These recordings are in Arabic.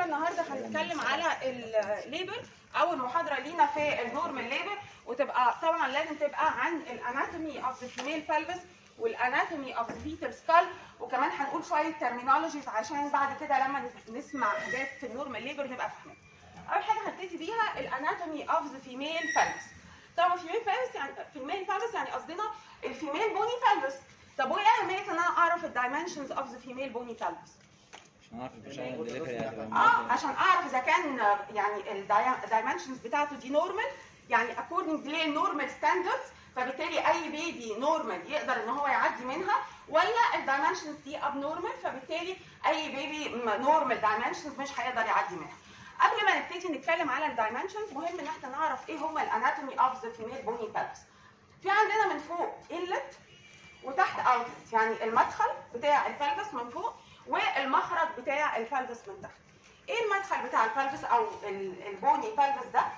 النهارده هنتكلم على الليبر. اول محاضره لينا في النورمال ليبر، وتبقى طبعا لازم تبقى عن الاناتومي اوف ذا فيميل pelvis والاناتومي اوف ذا فيتال سكال، وكمان هنقول شويه ترمينولوجيز عشان بعد كده لما نسمع حاجات في النورمال ليبر نبقى فاهمين. اول حاجه هنبتدي بيها الاناتومي اوف ذا فيميل pelvis. طبعا فيميل pelvis يعني فيميل pelvis يعني قصدنا الفيميل بوني pelvis. طب وايه اهميه ان انا اعرف الدايمنشنز اوف ذا فيميل بوني pelvis؟ عشان اعرف اذا كان يعني الدايمنشنز بتاعته دي نورمال، يعني according للنورمال ستاندردز، فبالتالي اي بيبي نورمال يقدر ان هو يعدي منها، ولا الدايمنشنز دي اب نورمال فبالتالي اي بيبي نورمال دايمنشنز مش هيقدر يعدي منها. قبل ما نبتدي نتكلم على الدايمنشنز مهم ان احنا نعرف ايه هما الاناتومي اوف ذا فيميل بوني pelvis. في عندنا من فوق انلت وتحت اوتلت، يعني المدخل بتاع البلفس من فوق والمخرج بتاع البلفس من تحت. ايه المدخل بتاع البلفس او البوني pelvis ده؟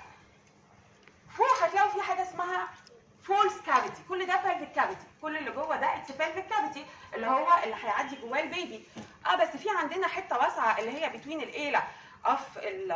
فوق هتلاقوا في حاجه اسمها فولس كافيتي، كل ده pelvic كافيتي، كل اللي جوه ده اتس pelvic كافيتي اللي هو اللي هيعدي جواه البيبي. بس في عندنا حته واسعه اللي هي بتوين الايلا اوف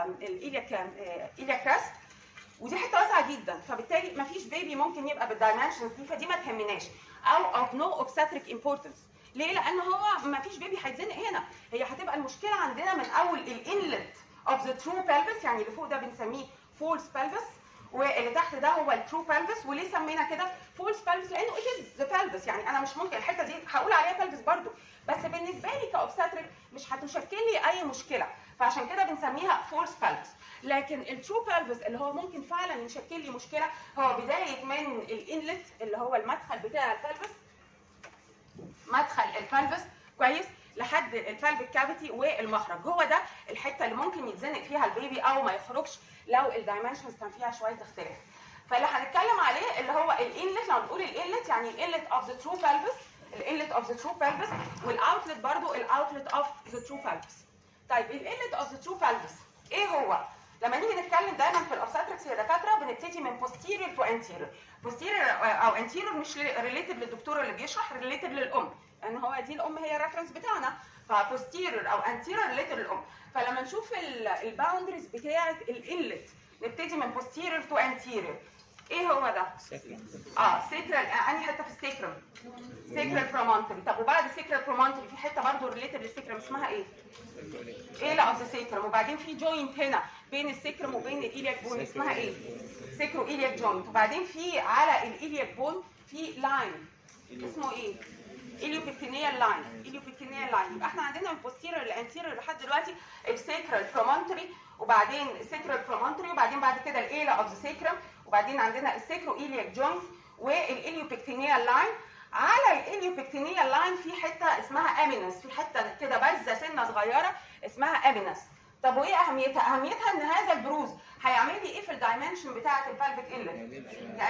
الايليا كراست، ودي حته واسعه جدا، فبالتالي مفيش بيبي ممكن يبقى بالدايمنشنز دي، فدي ما تهمناش او اوف نو اوبستريك امبورتنس. ليه؟ لان هو مفيش بيبي هيتزنق هنا، هي هتبقى المشكله عندنا من اول الانلت اوف ذا ترو pelvis، يعني اللي فوق ده بنسميه فولس pelvis، واللي تحت ده هو الترو pelvis. وليه سمينا كده فولس pelvis؟ لانه it is the pelvis، يعني انا مش ممكن الحته دي هقول عليها pelvis برضو، بس بالنسبه لي كاوبستريك مش هتشكل لي اي مشكله، فعشان كده بنسميها فولس pelvis. لكن الترو pelvis اللي هو ممكن فعلا يشكل لي مشكله هو بدايه من الانلت اللي هو المدخل بتاع البلفس، مدخل البلفس كويس، لحد البلفيك كافيتي والمخرج. هو ده الحته اللي ممكن يتزنق فيها البيبي او ما يخرجش لو الدايمنشنز كان فيها شويه اختلاف. فاللي هنتكلم عليه اللي هو الانلت. لو بنقول الانلت يعني الانلت اوف ذا ترو pelvis، الانلت اوف ذا ترو pelvis، والاوتلت برضو الاوتلت اوف ذا ترو pelvis. طيب الانلت اوف ذا ترو pelvis ايه هو؟ لما نيجي نتكلم دايما في الاوبستريكس يا دكاتره بنبتدي من posterior to anterior. posterior او anterior مش ريليتد للدكتور اللي بيشرح، ريليتد للام، لان هو دي الام هي الريفرنس بتاعنا، فposterior او anterior ريليتد للام. فلما نشوف الباوندريز بتاعه الانلت نبتدي من posterior to anterior. ايه هو ده؟ سيكرال. انهي حته في السيكرم؟ سيكرال برومونتري. طب وبعد السيكرال برومونتري في حته برضه ريليتد للسيكرم اسمها ايه؟ ايه لا اوف سيكرم. وبعدين في جوينت هنا بين السيكرم وبين الايلياك بون اسمها ايه؟ سيكرو ايلياك جوينت. وبعدين في على الايلياك بون في لاين اسمه ايه؟ إليوبيكتينيال لاين. إليوبيكتينيال لاين. يبقى احنا عندنا من posterior لانتيريور لحد دلوقتي السيكرال برومونتري، وبعدين السيكرال برومونتري، وبعدين بعد كده الايلا اوف ذا سيكرم، وبعدين عندنا السيكرو ايلياك جوينت والإليوبيكتينيال لاين. على الإليوبيكتينيال لاين في حته اسمها امينس، في حته كده بارزه سنه صغيره اسمها امينس. طب وايه اهميتها؟ اهميتها ان هذا البروز هيعمل لي ايه في الدايمنشن بتاعه البلفيك انلت؟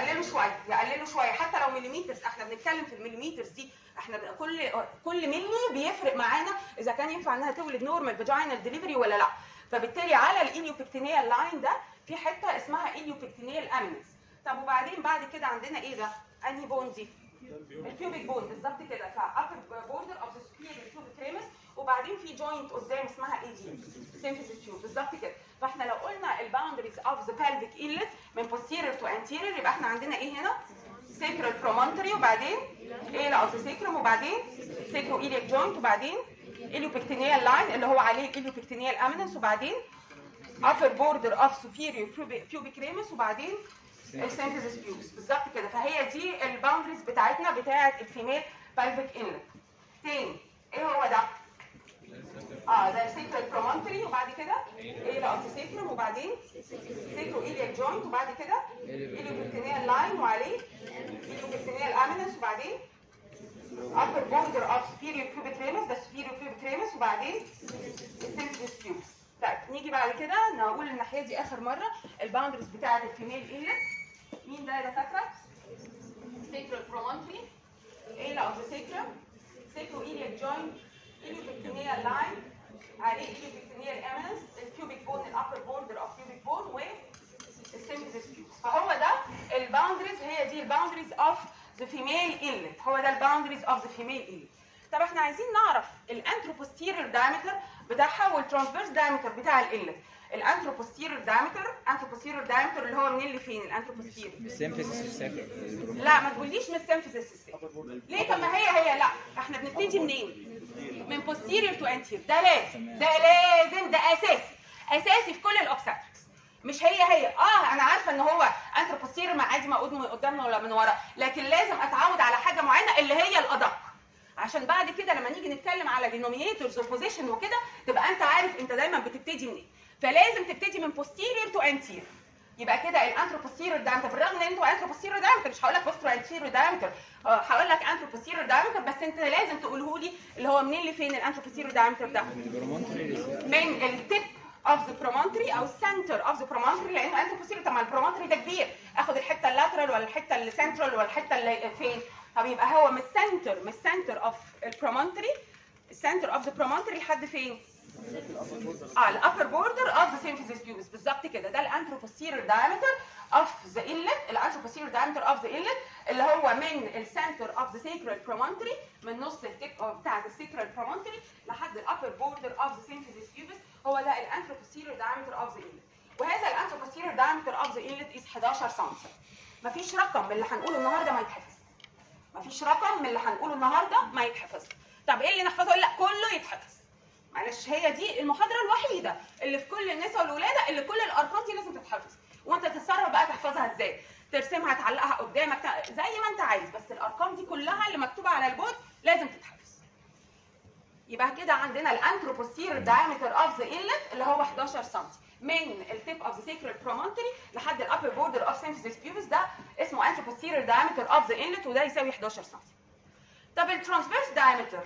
يقلله شويه حتى لو مليمترز. احنا بنتكلم في المليمترز دي، احنا كل ملي بيفرق معانا اذا كان ينفع انها تولد نورمال فاجينال ديليفري ولا لا. فبالتالي على الإليوبيكتينيال لاين ده في حته اسمها إليوبيكتينيال امينس. طب وبعدين بعد كده عندنا ايه ده؟ انهي بون دي؟ البيوبيك بون بالظبط كده، فابر بوردر اوف ذا سوبيريور بيوبيك ريمس، وبعدين في جوينت قدام اسمها ايه دي؟ سيمفيسيس تيوب بالظبط كده. فاحنا لو قلنا الباوندريز اوف ذا pelvic inlet من posterior to anterior يبقى احنا عندنا ايه هنا؟ سيكرال برومونتري، وبعدين ايه لا اوف ذا سيكرم، وبعدين سيكرو ايلياك جوينت، وبعدين إليوبيكتينيال لاين اللي هو عليه الإليوبيكتينيال امينس، وبعدين upper border of superior pubic ramus، وبعدين السيمفيسيس بيوبس بالظبط كده. فهي دي الباوندريز بتاعتنا بتاعه الفيميل pelvic inlet. تاني ايه هو ده؟ ده السيكرال برومونتري، وبعد كده ايه لا اوف سيكرم، وبعدين سيكرو ايلياك جوينت، وبعد كده إليوبيكتينيال لاين وعليه إليوبيكتينيال امينس، وبعدين upper border of superior pubic ramus، ده superior pubic ramus، وبعدين السيمفيسيس بيوبس. طيب نيجي بعد كده نقول الناحيه دي اخر مره الباوندريز بتاعه الفيميل انلت. مين ده يا دكاتره؟ سيكرال برومونتري، ايه لا اوف سيكرم، سيكرو ايلياك جوينت، إليوبيكتينيال لاين، عليه إليوبيكتينيال امينس، البيوبيك بون الابر بوردر اوف بيوبيك بون، والسيمفيسيس بيوبس. فهو ده الباوندريز، هي دي الباوندريز اوف ذا فيميل انلت، هو ده الباوندريز اوف ذا فيميل انلت. طب احنا عايزين نعرف الانتروبوستيريور دايمتر بتاعها والترانسفيرس دايمتر بتاع الانلت. الانتروبوستيريور دايمتر اللي هو منين لفين؟ الانتروبوستيريور السيمفيسيس لا ما تقوليش من السيمفيسيس. ليه؟ طب ما هي لا، احنا بنبتدي منين؟ من posterior to anterior. ده لازم ده اساسي في كل الاوبستكس. مش هي انا عارفه ان هو انتروبوستيريور عادي موجود من قدام ولا من ورا، لكن لازم اتعود على حاجه معينه اللي هي الادق، عشان بعد كده لما نيجي نتكلم على denominators وبوزيشن وكده تبقى انت عارف انت دايما بتبتدي منين. فلازم تبتدي من posterior to anterior. يبقى كده الانتروبوستيريور دايمتر، بالرغم ان انتوا انتروبوستيريور دايمتر مش هقول لك بوسترو انتيريور دايمتر، هقول لك انتروبوستيريور دايمتر، بس انت لازم تقوله لي اللي هو منين لفين الانتروبوستيريور دايمتر ده؟ من التيب اوف ذا برومونتري او السنتر اوف ذا برومونتري، لانه انتروبوستيريور. طب ما البرومونتري ده كبير، اخد الحته اللاترال ولا الحته السنترال ولا الحته اللي فين؟ طب يبقى هو من السنتر اوف البرومونتري، السنتر اوف ذا برومونتري لحد فين؟ الابر بوردر اوف ذا سيمفيسيس بيوبس. بالظبط كده، ده الانتروبوستيريور دايمتر اوف ذا انلت. الانتروبوستيريور دايمتر اوف ذا انلت اللي هو من السنتر اوف ذا سيكرال برومونتري، من نص التيب بتاع السيكرال برومونتري لحد الابر بوردر اوف ذا سيمفيسيس بيوبس، هو ده الانتروبوستيريور دايمتر اوف ذا انلت. وهذا الانتروبوستيريور دايمتر اوف ذا انلت از 11 سم. مفيش رقم من اللي هنقوله النهارده ما يتحفظ. مفيش رقم من اللي هنقوله النهارده ما يتحفظ. طب ايه اللي نحفظه؟ لا كله يتحفظ. معلش هي دي المحاضره الوحيده اللي في كل النساء والولاده اللي كل الارقام دي لازم تتحفظ، وانت تتصرف بقى تحفظها ازاي، ترسمها تعلقها قدامك زي ما انت عايز، بس الارقام دي كلها اللي مكتوبه على البورد لازم تتحفظ. يبقى كده عندنا الانتروبوستيريور دايمتر اوف ذا انلت اللي هو 11 سم من التيب اوف ذا سيكرال برومونتري لحد الابر بوردر اوف سيمفيسيس بيوبس، ده اسمه انتروبوستيريور دايمتر اوف ذا انلت، وده يساوي 11 سم. طب الترانسفيرس دايمتر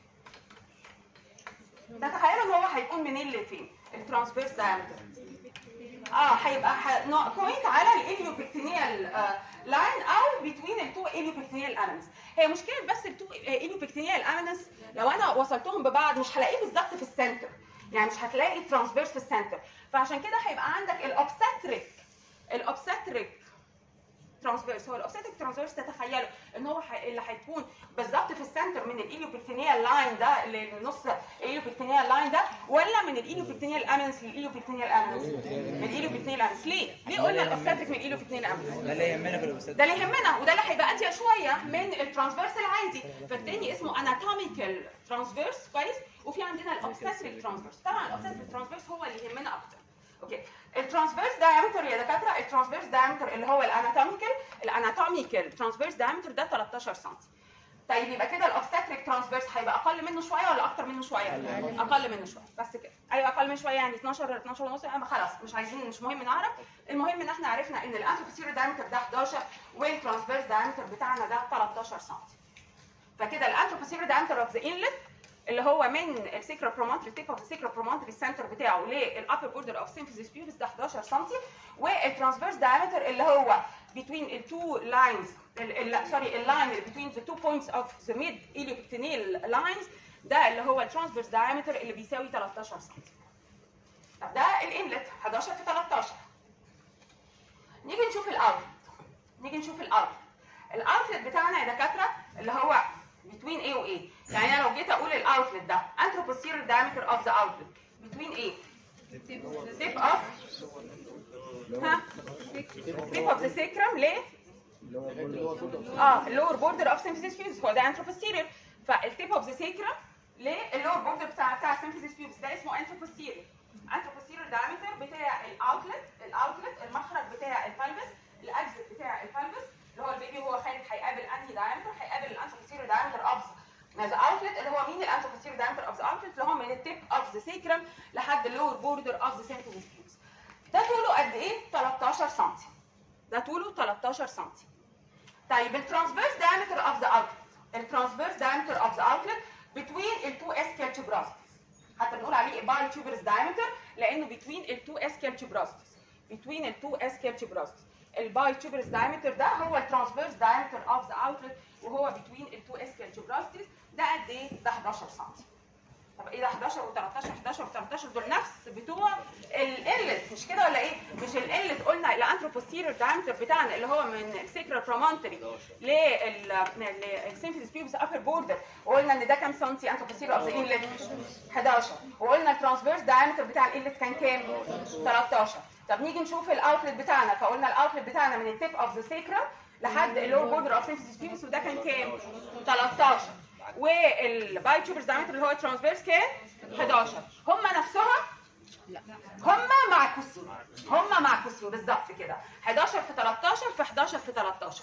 تتخيلوا ان هو هيكون منين لفين؟ الترانسفيرس دايمتر هيبقى بوينت على الاليوبكتينيال لاين او بتوين التو اليوبكتينيال امينس. هي مشكله بس التو اليوبكتينيال امينس لو انا وصلتهم ببعض مش هلاقيه بالظبط في السنتر، يعني مش هتلاقي ترانسفيرس في السنتر، فعشان كده هيبقى عندك الاوبستريك ترانسفيرس. هو الاوبستريك ترانسفيرس تتخيلوا ان هو اللي هيكون بالظبط في السنتر من الاليوبكتينيال لاين ده للنص الاليوبكتينيال لاين ده، ولا من الاليوبكتينيال امينس للاليوبكتينيال امينس؟ من الاليوبكتينيال امينس. ليه قلنا الاوبستريك من الاليوبكتينيال امينس؟ ده اللي يهمنا في الاوبستريك، ده اللي يهمنا، وده اللي هيبقى اضيق شويه من الترانسفيرس العادي، فالتاني اسمه اناتوميكال ترانسفيرس كويس، وفي عندنا الاوبستريك ترانسفيرس. طبعا الاوبستريك ترانسفيرس هو اللي يهمنا اكتر. اوكي، الترانسفيرس دايمتر يا دكاتره، الترانسفيرس دايمتر اللي هو الاناتوميكال ترانسفيرس دايمتر ده 13 سم. طيب يبقى كده الاوبستريك ترانسفيرس هيبقى اقل منه شويه ولا اكتر منه شويه؟ اقل منه شويه، بس كده. ايوه اقل منه شويه، يعني 12 ونص. خلاص مش عايزين، مش مهم نعرف، المهم ان احنا عرفنا ان الانتروبوستيريور دايمتر ده 11 والترانسفيرس دايمتر بتاعنا ده 13 سم. فكده الانتروبوستيريور دايمتر اوف ذا انلت اللي هو من السيكرال برومونتري تيب اوف السيكرال برومونتري السنتر بتاعه للابر بوردر اوف سيمفيسيس بيوبس ده 11 سم، والترانسفيرس دايمتر اللي هو between التو لاينز اللاين between the two points of the mid iliopectineal lines ده اللي هو الترانسفيرس دايمتر اللي بيساوي 13 سم. طب ده الانلت 11 في 13. نيجي نشوف الاوتلت بتاعنا يا دكاتره اللي هو between A و A. يعني انا لو جيت اقول الاوتلت ده anteroposterior diameter of the outlet between A tip of the sacrum ليه؟ lower border of symphysis pubis، هو ده anteroposterior. فالتيب اوف ذا sacrum للور بوردر بتاع symphysis pubis ده اسمه anteroposterior diameter بتاع الاوتلت المخرج بتاع البلبس، الاكزت بتاع البلبس اللي هو البيبي وهو خارج هيقابل انهي دايمتر؟ هيقابل الانتروبوستيريور دايمتر اوف ذا اوتلت اللي هو مين؟ الانتروبوستيريور دايمتر اوف ذا اوتلت اللي هو من التيب اوف ذا سيكرم لحد اللور بوردر اوف ذا سيمفيسيس بيوبس. ده طوله قد ايه؟ 13 سم. ده طوله 13 سم. طيب الترانسفيرس دايمتر اوف ذا اوتلت، الترانسفيرس دايمتر اوف ذا اوتلت بتوين التو اسكال تيوبراستس، حتى بنقول عليه باي تيوبرس دايمتر لانه بتوين التو اسكال تيوبراستس، بتوين التو اسكال تيوبراستس. الباي تيوبرس دايمتر ده هو الترانسفيرس دايمتر اوف ذا اوتلت وهو بتوين التو اسكال تيوبراستس. ده قد ايه؟ ده 11 سم. طب ايه ده 11 و13 11 و13 دول نفس بتوع القلت مش كده ولا ايه؟ مش القلت قلنا الانتروبوستيريور دايمتر بتاعنا اللي هو من السيكرال برومونتري للسيمفيسيس بيوبس ابر بوردر وقلنا ان ده كام سنتي انتروبوستيريور اوف ذا انلت 11 وقلنا الترانسفيرس دايمتر بتاع الانلت كان كام؟ 13. طب نيجي نشوف الاوتلت بتاعنا فقلنا الاوتلت بتاعنا من التيب اوف ذا سيكرال لحد اللور بوردر اوف سيمفيسيس بيوبس وده كان كام؟ 13 والباي تيوبرز دايمتر اللي هو الترانسفيرس كان 11 هم نفسهم هم معكوسين بالظبط كده 11 في 13 في 11 في 13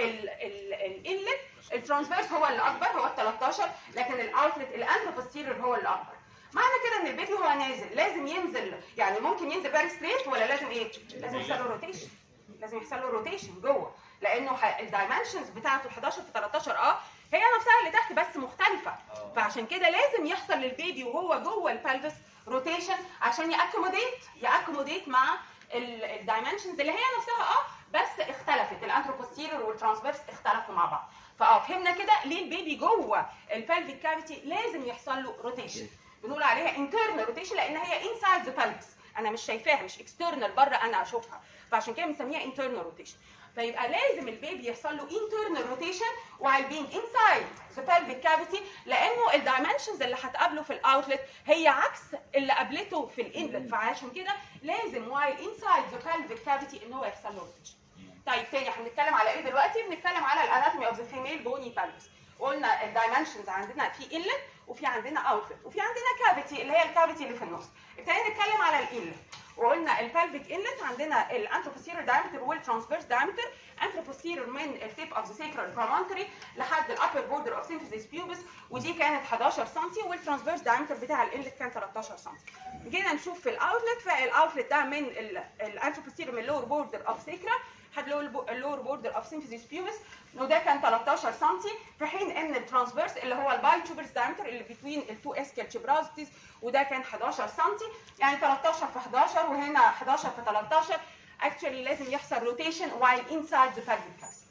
الانلت الترانسفيرس هو اللي اكبر هو ال 13 لكن الاوتلت الانتروبوستيريور هو اللي اكبر معنى كده ان البيبي هو نازل لازم ينزل يعني ممكن ينزل فيري ستريت ولا لازم ايه؟ لازم يحصل له روتيشن لازم يحصل له روتيشن جوه لانه الدايمنشنز بتاعته 11 في 13 هي نفسها اللي تحت بس مختلفه فعشان كده لازم يحصل للبيبي وهو جوه البلفس روتيشن عشان ياكوموديت مع الدايمنشنز اللي هي نفسها بس اختلفت الانتروبوستيريور والترانسفيرس اختلفوا مع بعض فهمنا كده ليه البيبي جوه البلفيك كافيتي لازم يحصل له روتيشن بنقول عليها internal روتيشن لان هي inside the pelvis انا مش شايفاها مش external بره انا اشوفها فعشان كده بنسميها internal روتيشن فيبقى لازم البيبي يحصل له internal rotation while being inside the pelvic cavity لانه الدايمنشنز اللي هتقابله في الاوتلت هي عكس اللي قابلته في الانلت فعشان كده لازم while inside the pelvic cavity ان هو يحصل له rotation. طيب تاني هنتكلم على ايه دلوقتي؟ بنتكلم على الاناتومي اوف ذا فيميل بوني pelvis. قلنا الدايمنشنز عندنا في انلت وفي عندنا اوتلت وفي عندنا كافيتي اللي هي الكافيتي اللي في النص. ابتدينا نتكلم على الانلت وقلنا البلفيك انلت عندنا الانتروبوستيريور دايمتر والترانسفيرس دايمتر انتروبوستيريور من التيب اوف ذا سيكرال برومونتري لحد الابر بوردر اوف سيمفيسيس بيوبس ودي كانت 11 سم والترانسفيرس دايمتر بتاع الانلت كان 13 سم. جينا نشوف في الاوتلت فالاوتلت ده من الانتروبوستيريور من اللور بوردر اوف سيكرا لحد اللور بوردر اوف سيمفيسيس بيوبس وده كان 13 سم في حين ان الترانسفيرس اللي هو الباي تيوبرز دايمتر اللي بين التو اسكال تشبرازيتيز وده كان 11 سم يعني 13 في 11 وهنا 11 في 13 اكشولي لازم يحصل روتيشن while inside the pelvic cavity.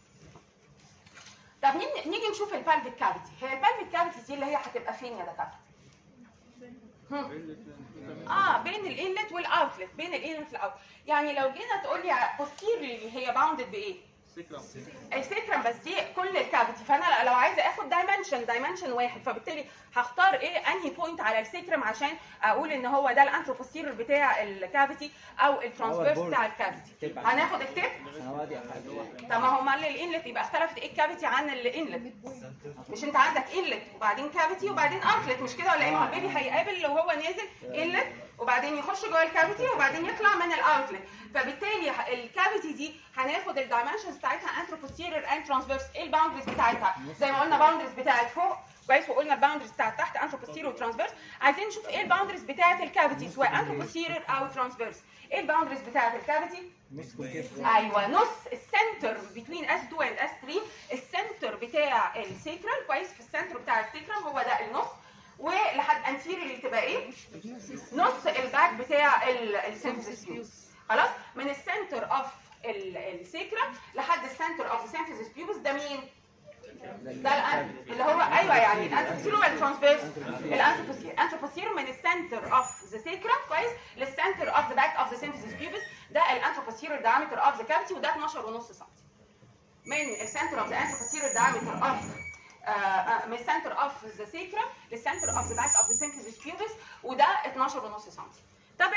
طب نيجي نشوف البلفيك كافيتي هي البلفيك كافيتي دي اللي هي هتبقى فين يا دكاتره؟ بين الانلت والاوتلت بين الانلت والاوتلت يعني لو جينا تقول لي posteriorly هي باوندد بايه؟ السيكرم بس دي كل الكافيتي فانا لو عايزه اخد دايمنشن واحد فبالتالي هختار ايه انهي بوينت على السيكرم عشان اقول ان هو ده الانتروبوستيريور بتاع الكافيتي او الترانسفيرس بتاع الكافيتي هناخد التيب طب ما هو مال الانلت يبقى اختلفت ايه الكافيتي عن الانلت مش انت عندك انلت وبعدين كافيتي وبعدين اوتلت مش كده ولا ايه؟ ما البيبي هيقابل لو هو نازل انلت وبعدين يخش جوه الكافيتي وبعدين يطلع من الاوتلت فبالتالي الكافيتي دي هناخد الدايمنشنز بتاعتها انتروبوستيريور اند ترانسفيرس ايه الباوندريز بتاعتها زي ما قلنا باوندريز بتاعت فوق كويس وقلنا الباوندريز بتاعت تحت انتروبوستيريور وترانسفيرس عايزين نشوف ايه الباوندريز بتاعت الكافيتي سواء انتروبوستيريور او ترانسفيرس ايه الباوندريز بتاعت الكافيتي ايوه نص السنتر بين S2 and S3 السنتر بتاع السيكرال كويس في السنتر بتاع السيكرال هو ده النص ولحد انتيريوري تبقى ايه نص الباك بتاع السيمفيسيس خلاص من السنتر اوف السيكرا لحد السنتر اوف السيمفيسيس بيوبس ده مين ده اللي هو ايوه يعني الانتروبوستيريور والترانسفيرس الانتروبوستيريور من السنتر اوف ذا سيكرا كويس للسنتر اوف ذا باك اوف ذا سيمفيسيس بيوبس ده الانتروبوستيريور دايمتر اوف ذا كافيتي وده 12.5 سم من السنتر اوف ذا انتروبوستيريور دايمتر اوف من السنتر اوف ذا سيكرا للسنتر اوف ذا باك اوف ذا سيمفيسيس بيوبس وده 12.5 سم. طب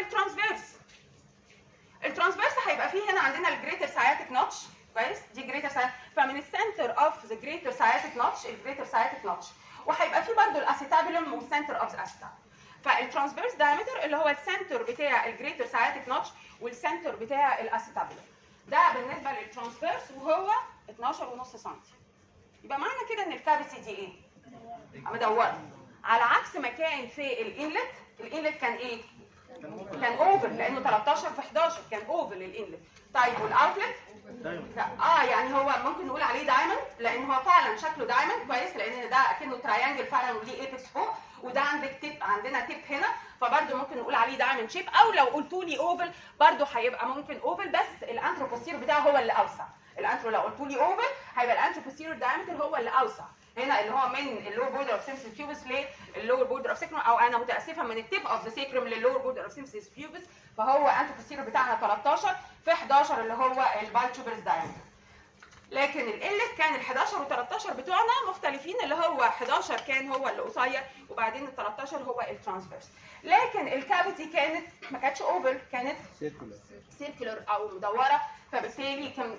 الترانسفيرس هيبقى فيه هنا عندنا الجريتر ساياتيك نوتش كويس دي جريتر ساياتيك فمن السنتر اوف ذا جريتر ساياتيك نوتش وهيبقى فيه برضه الاسيتابولم والسنتر اوف ذا اسيتابولم فالترانسفيرس دايمتر اللي هو السنتر بتاع الجريتر ساياتيك نوتش والسنتر بتاع الاسيتابولم ده بالنسبه للترانسفيرس وهو 12.5 سم. يبقى معنى كده ان الكافيتي دي ايه؟ مدوره على عكس ما كان في الانلت كان ايه؟ كان اوفل لانه 13 في 11 كان اوفل الانلت. طيب والاوتلت؟ يعني هو ممكن نقول عليه دايموند لان هو فعلا شكله دايموند كويس لان ده اكنه تراينجل فعلا وليه ايبكس فوق وده عندنا تيب هنا فبرده ممكن نقول عليه دايموند شيب او لو قلتوا لي اوفل برده هيبقى ممكن اوفل بس الانتروبوستيريور بتاعه هو اللي اوسع. لو قلتوا لي اوفل هيبقى الانتروبوستيريور دايمتر هو اللي اوسع هنا اللي هو من اللور بوردر اوف سيمسيس بيوبس للور بوردر اوف سيكروم، او انا متاسفه من التيب اوف ذا سيكروم للور بوردر اوف سيمسيس بيوبس. فهو انتو بوستيريور بتاعنا 13 في 11 اللي هو البالتوبرز دايمتر. لكن الانلت كان ال 11 و 13 بتوعنا مختلفين، اللي هو 11 كان هو اللي قصير وبعدين ال 13 هو الترانسفيرس. لكن الكافيتي كانت ما كانتش اوفل، كانت سيركولر او مدوره، فبالتالي كان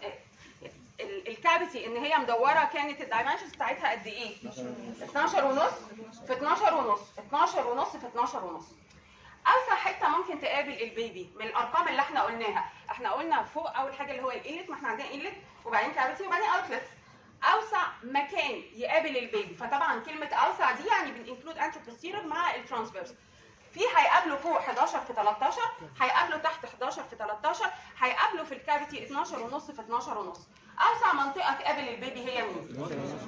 الكافيتي ان هي مدوره كانت الدايمنشنز بتاعتها قد ايه؟ 12 ونص في 12 ونص، 12 ونص في 12 ونص. اوسع حته ممكن تقابل البيبي من الارقام اللي احنا قلناها، احنا قلنا فوق اول حاجه اللي هو الانلت، ما احنا عندنا انلت وبعدين كافيتي وبعدين اوتلت. اوسع مكان يقابل البيبي، فطبعا كلمه اوسع دي يعني بننكلود انترو بوستيريور مع الترانسفيرس. في هيقابلوا فوق 11 في 13، هيقابلوا تحت 11 في 13، هيقابلوا في الكافيتي 12 ونص في 12 ونص. اوسع منطقه تقابل البيبي هي مين؟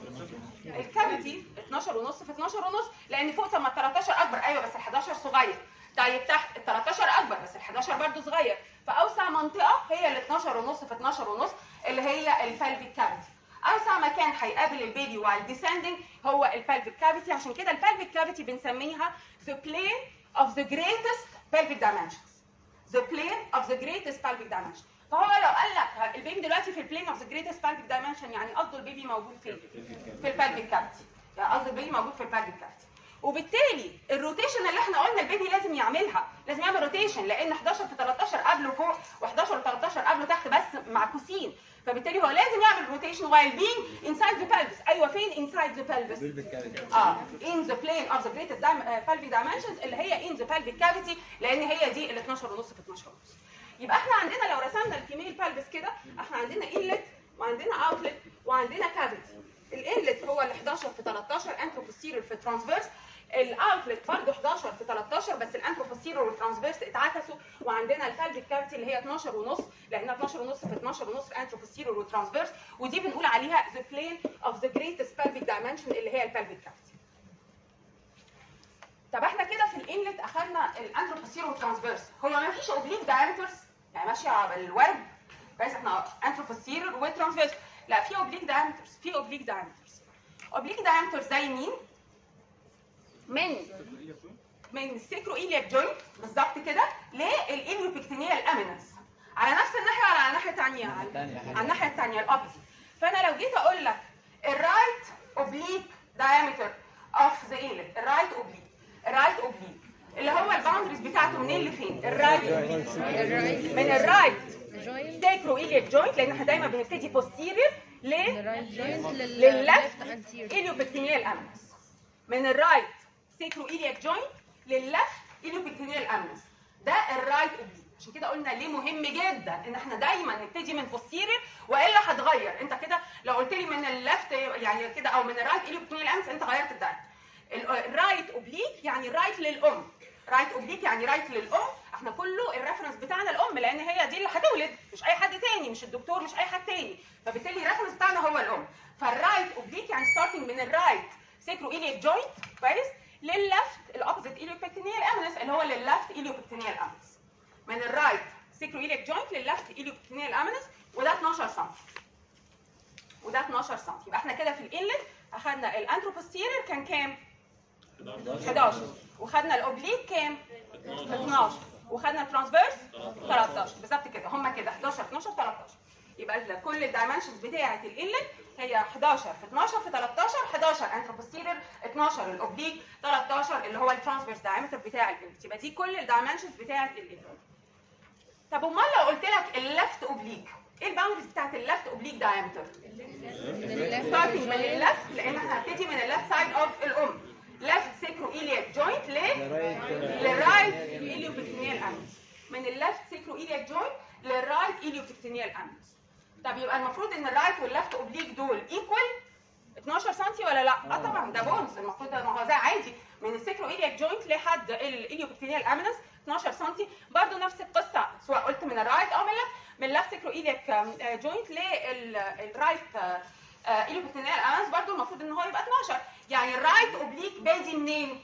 الكافيتي 12 ونص في 12 ونص، لان فوق طب ما ال 13 اكبر، ايوه بس ال 11 صغير. طيب تحت ال 13 اكبر بس ال 11 برضه صغير، فاوسع منطقه هي ال 12 ونص في 12 ونص اللي هي البلفيك كافيتي. اوسع مكان هيقابل البيبي while descending هو البلفيك كافيتي، عشان كده البلفيك كافيتي بنسميها the plane of the greatest pelvic dimensions. The plane of the greatest pelvic dimension. فهو لو قال لك البيبي دلوقتي في البلين اوف ذا جريتست pelvic dimension، يعني قصده البيبي موجود فين؟ في البلفيك كافيتي. يعني قصده البيبي موجود في البلفيك كافيتي. وبالتالي الروتيشن اللي احنا قلنا البيبي لازم يعملها، لازم يعمل روتيشن، لان 11 في 13 قبله فوق و11 و 13 قبله تحت بس معكوسين، فبالتالي هو لازم يعمل روتيشن while being inside the pelvis. ايوه فين inside the pelvis؟ in the plane of the greatest pelvic dimensions اللي هي in the pelvic cavity، لان هي دي ال 12 ونص في 12 ونص. يبقى احنا عندنا لو رسمنا الفيميل pelvis كده، احنا عندنا انلت وعندنا اوتلت وعندنا كافيتي. الانلت هو ال 11 في 13 انترو بوستيريور في ترانسفيرس، الاوتلت برضه 11 في 13 بس الانترو بوستيريور والترانسفيرس اتعكسوا، وعندنا البلفيك كافيتي اللي هي 12 ونص، لانها 12 ونص في 12 ونص في انترو بوستيريور والترانسفيرس، ودي بنقول عليها the plane of the greatest pelvic dimension اللي هي البلفيك كافيتي. طب احنا كده في الانلت اخذنا الانترو بوستيريور والترانسفيرس، هو ما فيش اوبليك دايمترز يعني ماشيه بالورد بس احنا انترو بوستيريور والترانسفيرس، لا في اوبليك دايمترز، في اوبليك دايمترز. اوبليك دايمترز زي مين؟ من السيكروإيلياك جوينت بالظبط كده للإليوبكتينيال امينس، على نفس الناحيه ولا على ناحيه ثانيه؟ على الناحيه الثانيه الأوبزيت. فانا لو جيت اقول لك الرايت اوبليك دايمتر اوف ذا انلت، الرايت اوبليك اللي هو الباوندريز بتاعته منين لفين؟ الرايت من الرايت سيكروإيلياك جوينت، لان احنا دايما بنبتدي بوستيريور للليفت إليوبكتينيال امينس، من الرايت سيكروإيلياك جوينت للليفت إليوبكتينيال امينس، ده الرايت اوبليك. عشان كده قلنا ليه مهم جدا ان احنا دايما نبتدي من بوستيريور، والا هتغير. انت كده لو قلت لي من الليفت يعني كده او من الرايت إليوبكتينيال امينس انت غيرت الدايت. الرايت اوبليك يعني رايت للام، رايت اوبليك يعني رايت للام، احنا كله الريفرنس بتاعنا الام، لان هي دي اللي هتولد، مش اي حد تاني، مش الدكتور، مش اي حد تاني، فبالتالي الريفرنس بتاعنا هو الام. فالرايت اوبليك يعني ستارتنج من الرايت سيكروإيلياك جوينت كويس للليفت الاوبزيت إليوبكتينيال امينس اللي هو للليفت إليوبكتينيال امينس، من الرايت سيكروإيلياك جوينت للليفت إليوبكتينيال امينس، وده 12 سم وده 12 سم. يبقى احنا كده في الانلت اخذنا الانترو بوستيريور كان كام؟ 11، وخدنا الاوبليك كام؟ 12، وخدنا الترانسفيرس 13 بالظبط كده، هم كده 11 12 13. يبقى كل الدايمنشنز بتاعه الانلت هي 11 في 12 في 13، 11 انترو بوستيريور، 12 الاوبليك، 13 اللي هو الترانسفيرس دايمتر بتاع الانلت. يبقى دي كل الدايمنشنز بتاعه الانلت. طب امال لو قلت لك الليفت اوبليك، ايه الباوندريز بتاعت الليفت اوبليك دايمتر؟ ستارتنج من الليفت، لان احنا هنبتدي من الليفت سايد اوف الام، ليفت سيكروإيلياك جوينت للرايت إليوبكتينيال امينس، من الليفت سيكروإيلياك جوينت للرايت إليوبكتينيال امينس. طب يبقى المفروض ان الرايت والليفت اوبليك دول ايكوال 12 سم ولا لا؟ طبعا ده بونز، المفروض ده ما هو ده عادي من السيكروإيلياك جوينت لحد الإليوبكتينيال امينس 12 سم، برضه نفس القصه سواء قلت من الرايت او من الليفت سيكروإيلياك جوينت للرايت إليوبكتينيال امينس، برضه المفروض ان هو يبقى 12. يعني الرايت اوبليك بادي منين؟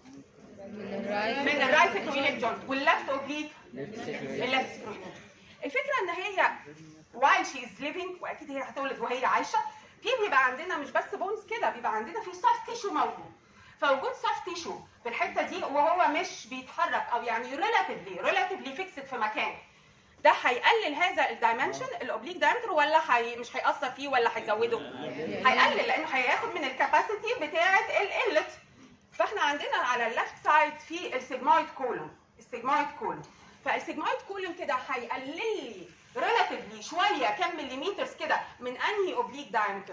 من الرايت سيكروإيليك جوينت، والليفت اوبليك الليفت سيكروإيليك. الفكره ان هي while she is living، واكيد هي هتولد وهي عايشه، في بيبقى عندنا مش بس بونز كده، بيبقى عندنا في سوفت تيشو موجود. فوجود سوفت تيشو في الحته دي وهو مش بيتحرك او يعني ريلاتيفلي فيكسد في مكان، ده هيقلل هذا الدايمنشن الاوبليك دايمتر ولا مش هيأثر فيه ولا هيزوده؟ هيقلل، لانه هياخد من الكاباسيتي بتاعه القلت. فاحنا عندنا على الليفت سايد في السيجمويد كولون، فالسيجمويد كولون كده هيقلل لي ريلاتيفلي شويه كام مليمترز كده من انهي اوبليك دايمتر؟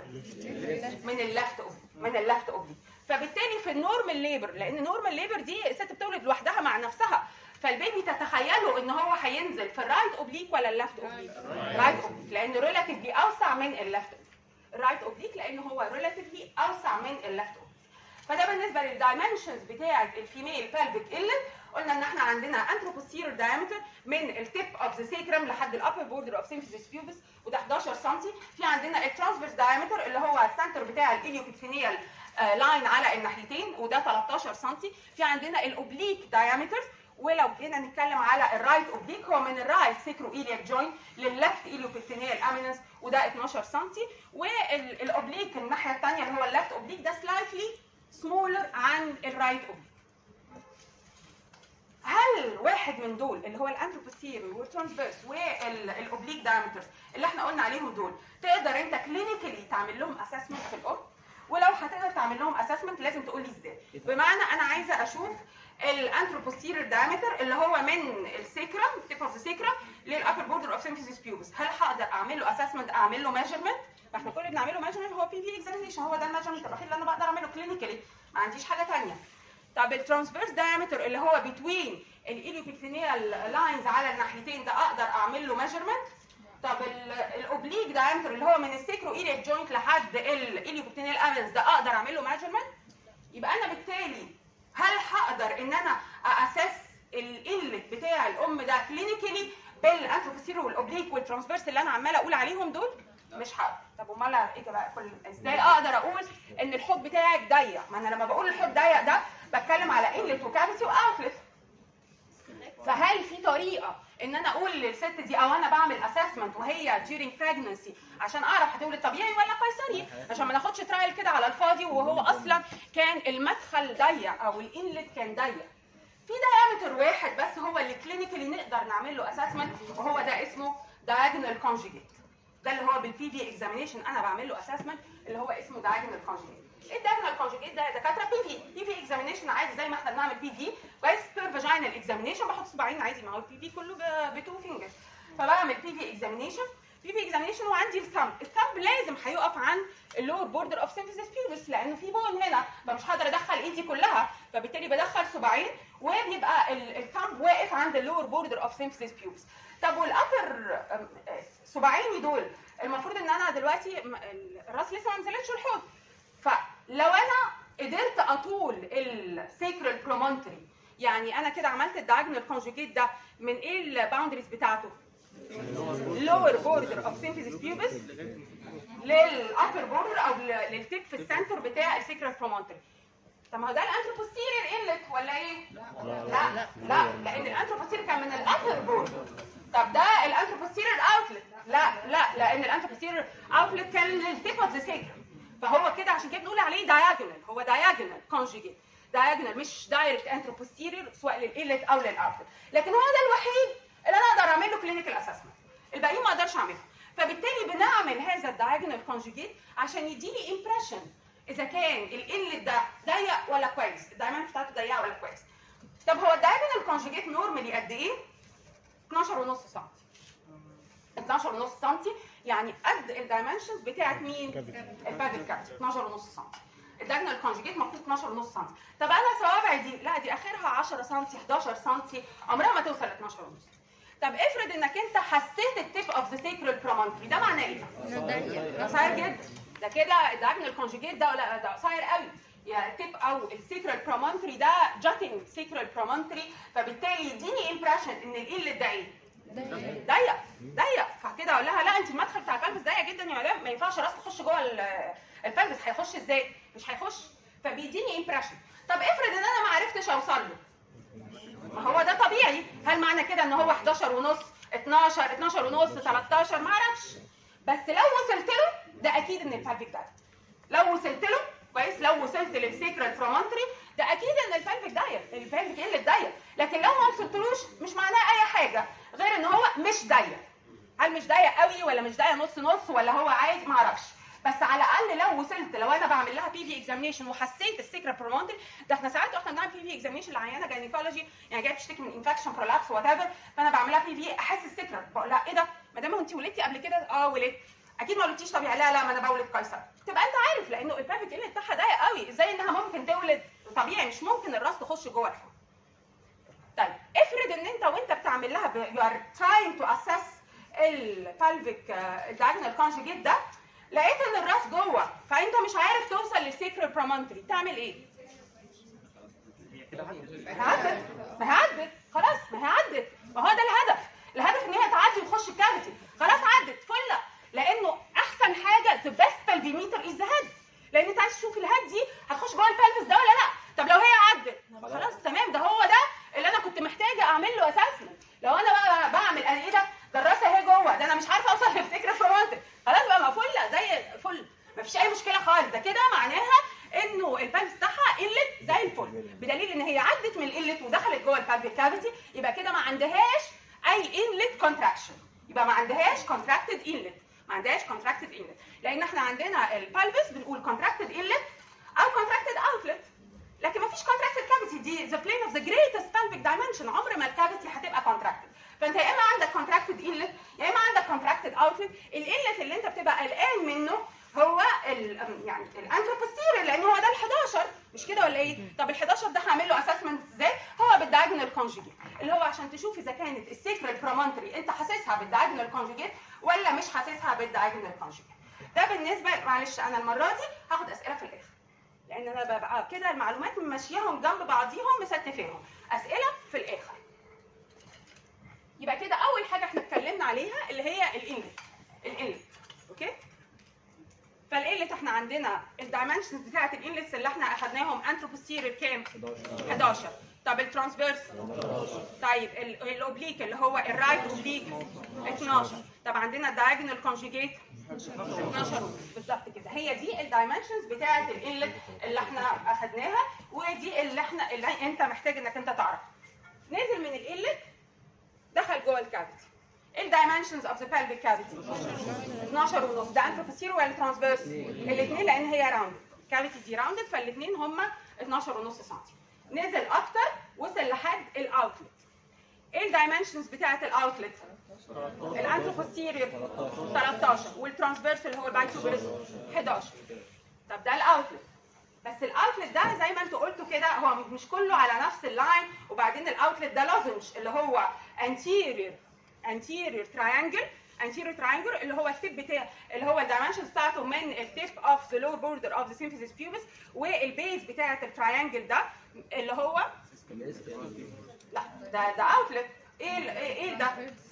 من الليفت اوبليك. فبالتالي في النورمال ليبر، لان النورمال ليبر دي الست بتولد لوحدها مع نفسها، فالبيبي تتخيلوا ان هو هينزل في الرايت اوبليك ولا الليفت اوبليك؟ رايت اوبليك، لانه ريلاتيفلي اوسع من الليفت اوبليك. الرايت اوبليك لانه هو ريلاتيفلي اوسع من الليفت اوبليك. فده بالنسبه للدايمنشنز بتاعه الفيميل بلفيك إلت. قلنا ان احنا عندنا انتروبوستيريور دايمتر من التيب اوف ذا سيكرم لحد الابر بوردر اوف سيمفيسيس بيوبس، وده 11 سم. في عندنا الترانسفيرس دايمتر اللي هو السنتر بتاع الإليوبيكتينيال لاين على الناحيتين، وده 13 سم. في عندنا الاوبليك دايمترز، ولو جينا نتكلم على الرايت اوبليك هو من الرايت سيكرو إيلياك جوينت للليفت إليوبيكتينيال امينس، وده 12 سم. والاوبليك الناحيه الثانيه اللي هو الليفت اوبليك ده سلايتلي سمولر عن الرايت اوبليك. هل واحد من دول اللي هو الانتروبوستيريور والترانسفيرس والاوبليك دايمترز اللي احنا قلنا عليهم دول تقدر انت كلينيكالي تعمل لهم اسسمنت في الام؟ ولو هتقدر تعمل لهم اسسمنت لازم تقول لي ازاي. بمعنى انا عايزه اشوف الانتروبوستيريور دايمتر اللي هو من السيكرم تيب اوف ذا سيكرم للابر بوردر اوف سيمفيسيس بيوبس، هل هقدر اعمل له اسسمنت، اعمل له ميجرمنت؟ فاحنا كل اللي بنعمله ميجرمنت هو بي في اكزامينيشن، هو ده الميجرمنت الوحيد اللي انا بقدر اعمله كلينيكالي، ما عنديش حاجه ثانيه. طب الترانسفيرس دايمتر اللي هو بتوين الإليوبيكتينيال لاينز على الناحيتين ده اقدر اعمل له ميجرمنت. طب الاوبليك دايمتر اللي هو من السيكرو إيلياك جوينت لحد الإليوبيكتينيال امينس ده اقدر اعمل له ميجرمنت. يبقى انا بالتالي هل هقدر ان انا اساس الإلت بتاع الام ده كلينيكالي بالانتروبوستيريور والاوبليك والترانسفيرس اللي انا عماله اقول عليهم دول؟ مش هقدر. طب امال ايه بقى ازاي اقدر اقول ان الحوض بتاعك ضيق؟ ما انا لما بقول الحوض ضيق ده بتكلم على إلت وكافيتي واوتلت. فهل في طريقه ان انا اقول للست دي او انا بعمل اسسمنت وهي during pregnancy عشان اعرف هتولد طبيعي ولا قيصري، عشان ما ناخدش ترايل كده على الفاضي وهو اصلا كان المدخل ضيق او الانلت كان ضيق؟ في دايمتر واحد بس هو اللي كلينيكالي نقدر نعمل له اسسمنت، وهو ده اسمه diagonal conjugate. ده اللي هو بالبي في اكزامينيشن انا بعمل له اسسمنت اللي هو اسمه diagonal conjugate. ايه الدايجونال كونجوجيت ده يا دكاتره؟ بي في اكزامينيشن عادي زي ما احنا بنعمل بي في كويس، بير فاجينال اكزامينيشن بحط صباعين عادي، ما هو البي في كله بتو فينجرز، فبعمل بي في اكزامينيشن وعندي الثامب لازم هيقف عن اللور بوردر اوف سيمفيسيس بيوبس لانه في بون هنا، فمش هقدر ادخل ايدي كلها، فبالتالي بدخل صباعين وبيبقى الثامب واقف عند اللور بوردر اوف سيمفيسيس بيوبس. طب والابر صباعيني دول المفروض ان انا دلوقتي الراس لسه ما نزلتش الحوض، فلو انا قدرت اطول السيكرال برومونتري، يعني انا كده عملت الدايجونال كونجوجيت ده من ايه الباوندريز بتاعته؟ lower border of symphysis pubis للupper border او للتيب في السنتر بتاع السيكرال برومونتري. طب ما هو ده الانتروبوستيريور إلت ولا ايه؟ لا لان الانتروبوستيريور كان من الابر بوردر. طب ده الانتروبوستيريور اوتلت؟ لا لان الانتروبوستيريور اوتلت كان للتيب اوف ذا سيكرال، فهو كده عشان كده بنقول عليه دايجونال، هو دايجونال كونجوجيت، دايجونال مش دايركت انتروبوستيريور سواء للإلت او للاوتلت، لكن هو ده الوحيد اللي انا اقدر اعمل له كلينيكال اسسمنت، الباقيين ما اقدرش اعمله. فبالتالي بنعمل هذا الدايجونال كونجوجيت عشان يديني امبريشن اذا كان الإلت ده ضيق ولا كويس، الدايمنشن بتاعته ضيقه ولا كويس. طب هو الدايجونال كونجوجيت نورمالي قد ايه؟ 12.5 سم. 12.5 سم يعني قد الدايمنشنز بتاعت مين؟ البابل كافيتي 12.5 سم. الدايجونال كونجوجيت المفروض 12.5 سم. طب انا صوابعي دي لا دي اخرها 10 سم 11 سم عمرها ما توصل ل 12.5. طب افرض انك انت حسيت التيب اوف ذا سيكرال برومونتري، ده معناه ايه؟ ده قصير جدا، ده كده الدايجونال كونجوجيت ده لا ده قصير قوي، يعني التيب او السيكرال برومونتري ده جاتنج سيكرال برومونتري، فبالتالي يديني امبريشن ان الإلت ده ايه؟ ضيق. فكده اقول لها لا انت المدخل بتاع البلفس ضيق جدا يا مدام، ما ينفعش راسك تخش جوه البلفس، هيخش ازاي؟ مش هيخش، فبيديني امبريشن. طب افرض ان انا ما عرفتش اوصل له، ما هو ده طبيعي، هل معنى كده ان هو 11 ونص 12 ونص 13؟ ما اعرفش، بس لو وصلت له ده اكيد ان البلفيك داير. لو وصلت له كويس، لو وصلت للسيكرال برومونتري ده اكيد ان البلفيك داير، البلفيك ايه اللي داير. لكن لو ما وصلتلوش مش معناه اي حاجه غير ان هو مش ضيق. هل مش ضيق قوي ولا مش ضيق نص نص ولا هو عادي؟ ما اعرفش، بس على الاقل لو وصلت، لو انا بعمل لها بي في اكزامينشن وحسيت السيكرال برومونتري ده. احنا ساعات واحنا بنعمل بي في اكزامينشن لعيانه جاينيكولوجي يعني جايه بتشتكي من انفكشن برولابس وات ايفر، فانا بعمل لها بي في احس السيكرال، بقول لها ايه ده؟ ما دام انت ولدتي قبل كده؟ اه ولدت. اكيد ما ولدتيش طبيعي؟ لا ما انا بولد قيصر. تبقى انت عارف لانه البلفيك اللي بتاعها ضيق قوي، ازاي انها ممكن تولد طبيعي؟ مش ممكن الراس تخش جوه الحوض. طيب افرض ان انت وانت بتعمل لها يو ار تراينج تو اسس البلفيك الدايجونال كونجيجيت ده، لقيت ان الراس جوه فانت مش عارف توصل للسيكرال برومونتري، تعمل ايه؟ هعدت خلاص، ما هعدت، ما هو ده الهدف ان هي تعدي وتخش الكافيتي. خلاص عدت فله، لانه احسن حاجه ذا بيست بالفيميتر از ذا هيد، لان انت عايز تشوف الهيد دي هتخش جوه البلفس ده ولا لا. طب لو هي عدت خلاص تمام، ده هو ده اللي انا كنت محتاجه اعمل له اسسمنت. لو انا بقى بعمل ايه ده الراسه اهي جوه، ده انا مش عارفه اوصل للسيكرال برومونتري، خلاص بقى مقفوله زي الفل، مفيش اي مشكله خالص. ده كده معناها انه البلفس بتاعها قلت زي الفل، بدليل ان هي عدت من القلت ودخلت جوه البلفيك كافيتي، يبقى كده ما عندهاش اي انلت كونتراكشن، يبقى ما عندهاش كونتراكتد انلت، ما عندهاش كونتراكتد انلت، لان احنا عندنا البلفس بنقول كونتراكتد انلت او كونتراكتد اوتلت، لكن ما فيش كونتراكتد كافيتي. دي ذا بلين اوف ذا جريتست بلفيك دايمنشن، عمر ما الكافيتي هتبقى كونتراكتد. فانت يا اما عندك كونتراكتد انلت يا اما عندك كونتراكتد اوتلت. الانلت اللي انت بتبقى قلقان منه هو يعني الانتروبوستيريور، لان هو ده ال11 مش كده ولا ايه؟ طب ال11 ده هعمل له اسسمنت ازاي؟ هو بالدايجونال كونجيجيت، اللي هو عشان تشوف اذا كانت السيكرال برومونتري انت حاسسها بالدايجونال كونجيجيت ولا مش حاسسها بالدايجونال كونجيجيت. ده بالنسبه، معلش انا المره دي هاخد اسئله في الاخر، لان انا ببقى كده المعلومات ماشياهم جنب بعضيهم مستفاهم، اسئله في الاخر. يبقى كده اول حاجه احنا اتكلمنا عليها اللي هي الانلت. اوكي، فالانلت احنا عندنا الدايمنشنز بتاعت الانلتس اللي احنا اخدناهم انتروبوستيريور كام؟ 11. طب الترانسفيرس؟ طيب الاوبليك اللي هو الرايت اوبليك 12. طب عندنا الدايجونال كونجيجيت 12 بالظبط كده. هي دي الدايمنشنز بتاعت الانلت اللي احنا اخدناها، ودي اللي انت محتاج انك انت تعرفها. نزل من الانلت دخل جوه الكافيتي. الدايمنشنز اوف ذا pelvic cavity 12 ونص. ده انتروبوستيريور ولا ترانسفيرس؟ الاثنين، لان هي راوند الكافيتي دي راوندد، فالاثنين هم 12 ونص سم. نزل اكتر وصل لحد الاوتلت. ايه الدايمنشنز بتاعت الاوتلت؟ الانتروبوستيريور 13 والترانسفيرس اللي هو البايتوبرس 11. طب ده الاوتلت، بس الاوتلت ده زي ما انتوا قلتوا كده هو مش كله على نفس اللاين، وبعدين الاوتلت ده لوزنج اللي هو anterior triangle اللي هو التيب بتاع اللي هو الدايمنشنز بتاعته من التيب اوف ذا لور بوردر اوف ذا سيمفيسيس بيوبس، والبيز بتاعه التراينجل ده اللي هو لا ده اوتلت. ايه ده؟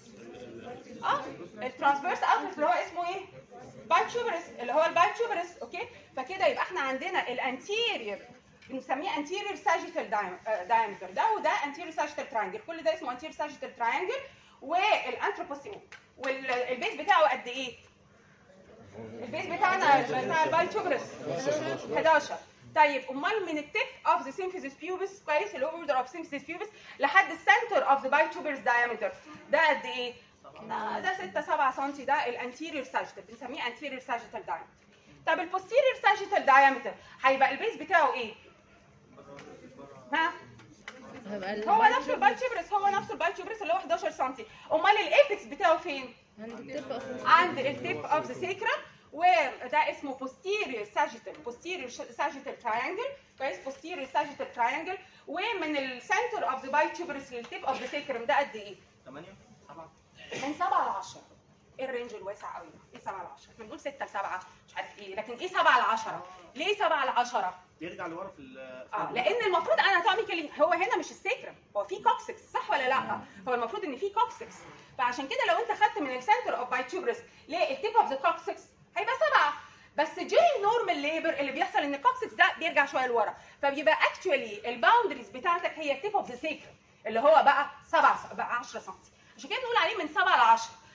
الترانسفيرس اوتلت اللي هو اسمه ايه؟ بايتوبرس، اللي هو البايتوبرس. اوكي، فكده يبقى احنا عندنا الانتيريور بنسميه anterior sagittal diameter ده، وده anterior sagittal triangle، كل ده اسمه anterior sagittal triangle. والانتروبوستيريور والبيز بتاعه قد ايه؟ البيز بتاعنا بتاع البايتوبرس 11. طيب امال من التيب اوف ذا سيمفيسيس بيوبس كويس اللي هو اوردر اوف سيمفيسيس بيوبس لحد السنتر اوف ذا بايتوبرس diameter ده قد ايه؟ ده 6 7 سم. ده الانتيريور sagittal بنسميه anterior sagittal diameter. طب البوستيريور sagittal diameter هيبقى البيز بتاعه ايه؟ ها؟ هو نفس البايتوبرس، هو نفس البايتوبرس اللي هو 11 سم. امال الايبكس بتاعه فين؟ عند التيب اوف ذا سيكرم، وده اسمه posterior sagittal triangle كويس. posterior sagittal triangle. ومن السنتر اوف ذا بايتوبرس للتيب اوف ذا سيكرم ده قد ايه؟ 8 7 من 7 ل 10. ايه الرينج الواسع قوي ده؟ ايه 7 ل 10؟ احنا بنقول 6 ل 7 مش عارف ايه، لكن ايه 7 ل 10؟ ليه 7 ل 10؟ يرجع لورا في لان المفروض اناتوميكالي هو هنا مش السيكرم، هو في كوكسكس صح ولا لا؟ هو المفروض ان في كوكسكس، فعشان كده لو انت خدت من السنتر اوف بايتوبرس للتيب اوف ذا كوكسكس هيبقى 7. بس during نورمال ليبر اللي بيحصل ان الكوكسكس ده بيرجع شويه لورا، فبيبقى اكشولي الباوندريز بتاعتك هي التيب اوف ذا سيكرم اللي هو بقى 7 بقى 10 سم. عشان كده بنقول عليه من 7 ل 10.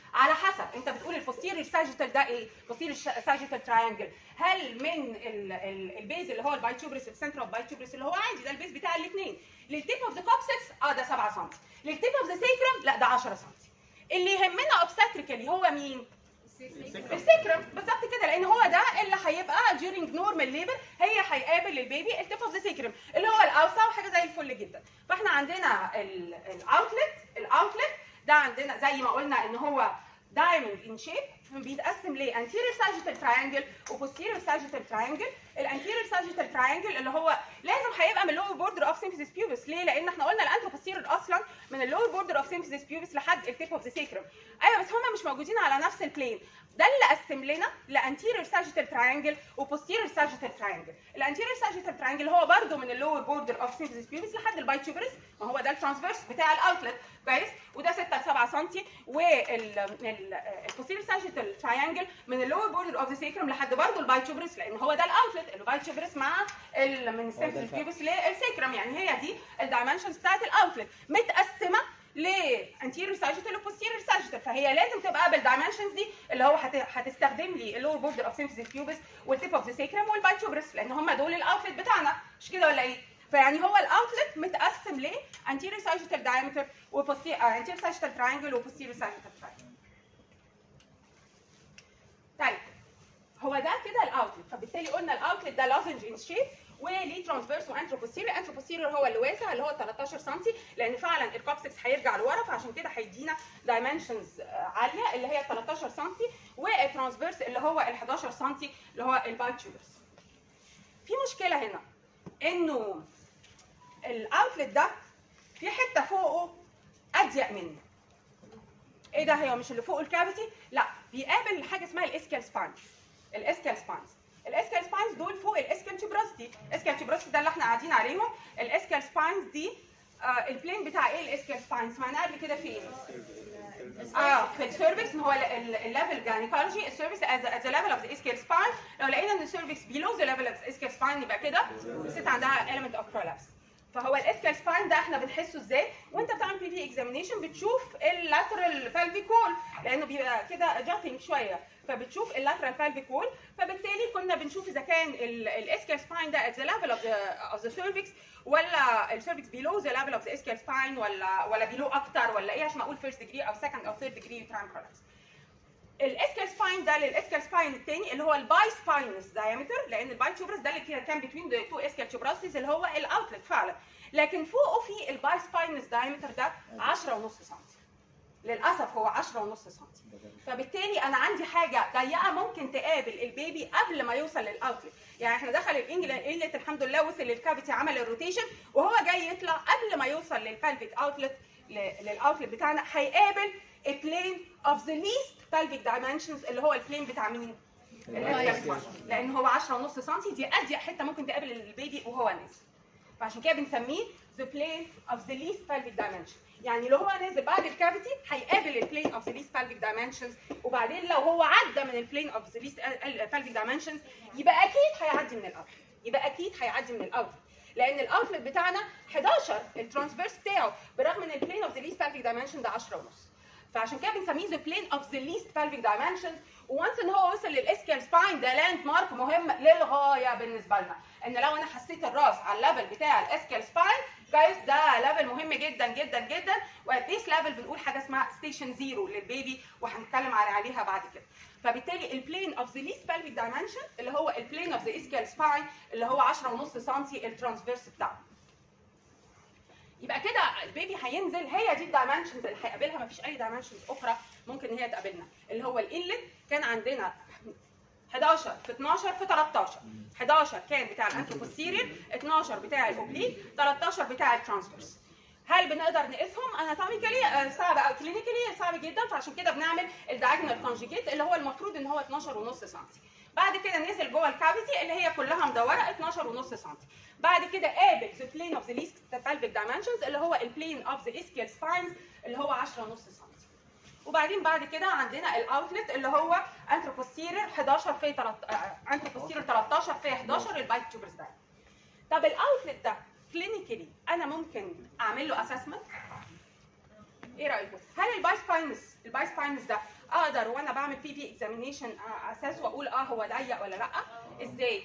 على حسب انت بتقول البوستيريور ساجيتال ده ايه؟ بوستيريور ساجيتال تراينجل، هل من البيز اللي هو البايتوبرس السنتر اوف بايتوبرس اللي هو عادي ده البيز بتاع الاثنين للتيب اوف ذا كوكسكس ده 7 سم، للتيب اوف ذا سيكرم لا ده 10 سم. اللي يهمنا اوبستريكالي هو مين؟ السيكرم بالظبط كده، لان هو ده اللي هيبقى during normal labor هي هيقابل للبيبي التيب اوف ذا سيكرم اللي هو الاوسع وحاجه زي الفل جدا. فاحنا عندنا الاوتلت ده عندنا زي ما قلنا ان هو دايموند ان شيب، بيتقسم ل anterior sagittal triangle و posterior sagittal triangle. الانتيريور sagittal triangle اللي هو لازم هيبقى من اللور بوردر اوف symphysis pubis. ليه؟ لان احنا قلنا الانتروبوستيريور اصلا من اللور بوردر اوف symphysis pubis لحد التيب اوف ذا سيكرم. ايوه بس هم مش موجودين على نفس البلين. ده اللي قسم لنا لانتيريور sagittal triangle و posterior sagittal triangle. الانتيريور sagittal triangle هو برده من اللور بوردر اوف symphysis pubis لحد البايتوبرس، ما هو ده الترانسفيرس بتاع الاوتلت كويس، وده 6 ل 7 سم. والبوستيريور sagittal triangle من اللور بوردر اوف ذا سيكرم لحد برده البايتوبرس، لان هو ده الاوتلت البايتوبرس مع من السيمفيسيس بيوبس للسيكرم. يعني هي دي الدايمنشنز بتاعت الاوتلت متقسمه لانتيريور ساجيتال وبوستيريور ساجيتال، فهي لازم تبقى بالدايمنشنز دي اللي هو هتستخدم لي اللور بوردر اوف سيمفيسيس بيوبس والتيب اوف ذا سيكرم والبايتوبرس، لان هم دول الاوتلت بتاعنا مش كده ولا ايه؟ فيعني هو الاوتلت متقسم ل anterior sagittal diameter و anterior sagittal triangle و posterior sagittal triangle. طيب هو ده كده الاوتلت، فبالتالي قلنا الاوتلت ده لوزنج ان شيب وليه ترانسفيرس وانتروبوستيريور. انتروبوستيريور هو اللي واسع اللي هو 13 سم، لان فعلا الكوكسكس هيرجع لورا فعشان كده هيدينا دايمنشنز عاليه اللي هي 13 سم، والترانسفيرس اللي هو ال 11 سم اللي هو البايتوبرس. في مشكله هنا انه الاوتلت ده في حته فوقه اضيق منه. ايه ده؟ هي مش اللي فوق الكافيتي؟ لا، بيقابل حاجه اسمها الاسكال سباينز. الاسكال سباينز دول فوق الاسكال تيوبراستي. الاسكال تيوبراستي ده اللي احنا قاعدين عليهم. الاسكال سباينز دي البلين بتاع ايه الاسكال سباينز؟ معناها قبل كده في ايه؟ في السيرفكس، ان هو الليفل جاينيكولوجي السيرفكس at the level of the ischial spine. لو لقينا ان السيرفكس below the level of the ischial spine يبقى كده الست عندها element of prolapse. فهو الاسكال سباين ده احنا بنحسه ازاي؟ وانت بتعمل بي في اكزامينيشن بتشوف اللاترال فالفيك وول، لانه بيبقى كده جاتنج شويه، فبتشوف اللاترال فالفيك وول. فبالتالي كنا بنشوف اذا كان الاسكال سباين ده at the level of the cervix ولا السيرفكس below the level of the ischial spine ولا below اكتر ولا ايه، عشان اقول first degree او second او third degree uterine prolapse. الاسكال سباين ده للاسكال سباين الثاني اللي هو الباي سباينس دايمتر، لان الباي تيوبرس ده اللي كان بين ذا تو اسكال تيوبراسز اللي هو الاوتلت فعلا، لكن فوقه في الباي سباينس دايمتر ده 10.5 سم. للاسف هو 10.5 سم. فبالتالي انا عندي حاجه ضيقه ممكن تقابل البيبي قبل ما يوصل للاوتلت. يعني احنا دخل الانجلت الحمد لله وصل للكافيتي عمل الروتيشن، وهو جاي يطلع قبل ما يوصل للبلفيك اوتلت للاوتلت بتاعنا هيقابل البلين اوف ذا ليست pelvic dimensions اللي هو البلين بتاع مين؟ لان هو 10.5 سم، دي اضيق حته ممكن تقابل البيبي وهو نازل. فعشان كده بنسميه the plane of the least pelvic dimension. يعني لو هو نازل بعد الكافيتي هيقابل البلين اوف ذا ليست pelvic dimensions، وبعدين لو هو عدى من البلين اوف ذا ليست pelvic dimensions يبقى اكيد هيعدي من الاوتلت. لان الاوتلت بتاعنا 11 الترانسفيرس بتاعه، برغم ان البلين اوف ذا ليست pelvic dimension ده 10.5. فعشان كده بنسميه the plane of the least pelvic dimensions. وانس ان هو وصل للاسكال سباين ده لاند مارك مهم للغايه بالنسبه لنا، ان لو انا حسيت الراس على الليفل بتاع الاسكال سباين جايز ده ليفل مهم جدا جدا جدا، وات ذيس ليفل بنقول حاجه اسمها ستيشن زيرو للبيبي وهنتكلم عليها بعد كده. فبالتالي البلين اوف ذا ليست pelvic dimension اللي هو البلين اوف ذا اسكال سباين اللي هو 10.5 سم الترانسفيرس بتاعه. يبقى كده البيبي هينزل، هي دي الدايمنشنز اللي هيقابلها، مفيش اي دايمنشنز اخرى ممكن ان هي تقابلنا. اللي هو الانلت كان عندنا 11 في 12 في 13. 11 كان بتاع الانتروبوستيريور، 12 بتاع الاوبليك، 13 بتاع الترانسفيرس. هل بنقدر نقيسهم؟ اناتوميكالي صعب او كلينيكالي صعب جدا، فعشان كده بنعمل الدايجونال كونجيجيت اللي هو المفروض ان هو 12.5 سم. بعد كده نزل جوه الكافيتي اللي هي كلها مدوره 12.5 سم. بعد كده قابل the plane of the least pelvic dimensions اللي هو البلين of the ischial spines اللي هو 10.5 سم. وبعدين بعد كده عندنا الاوتلت اللي هو انتروبوستيريور 11 في انتروبوستيريور 13 في 11 البايت تيوبرز ده. طب الاوتلت ده كلينيكالي انا ممكن اعمل له اسسمنت؟ ايه رايكم؟ هل الباي سباينس ده اقدر وانا بعمل بي في اكزامينيشن اساس واقول هو ضيق ولا لا؟ ازاي؟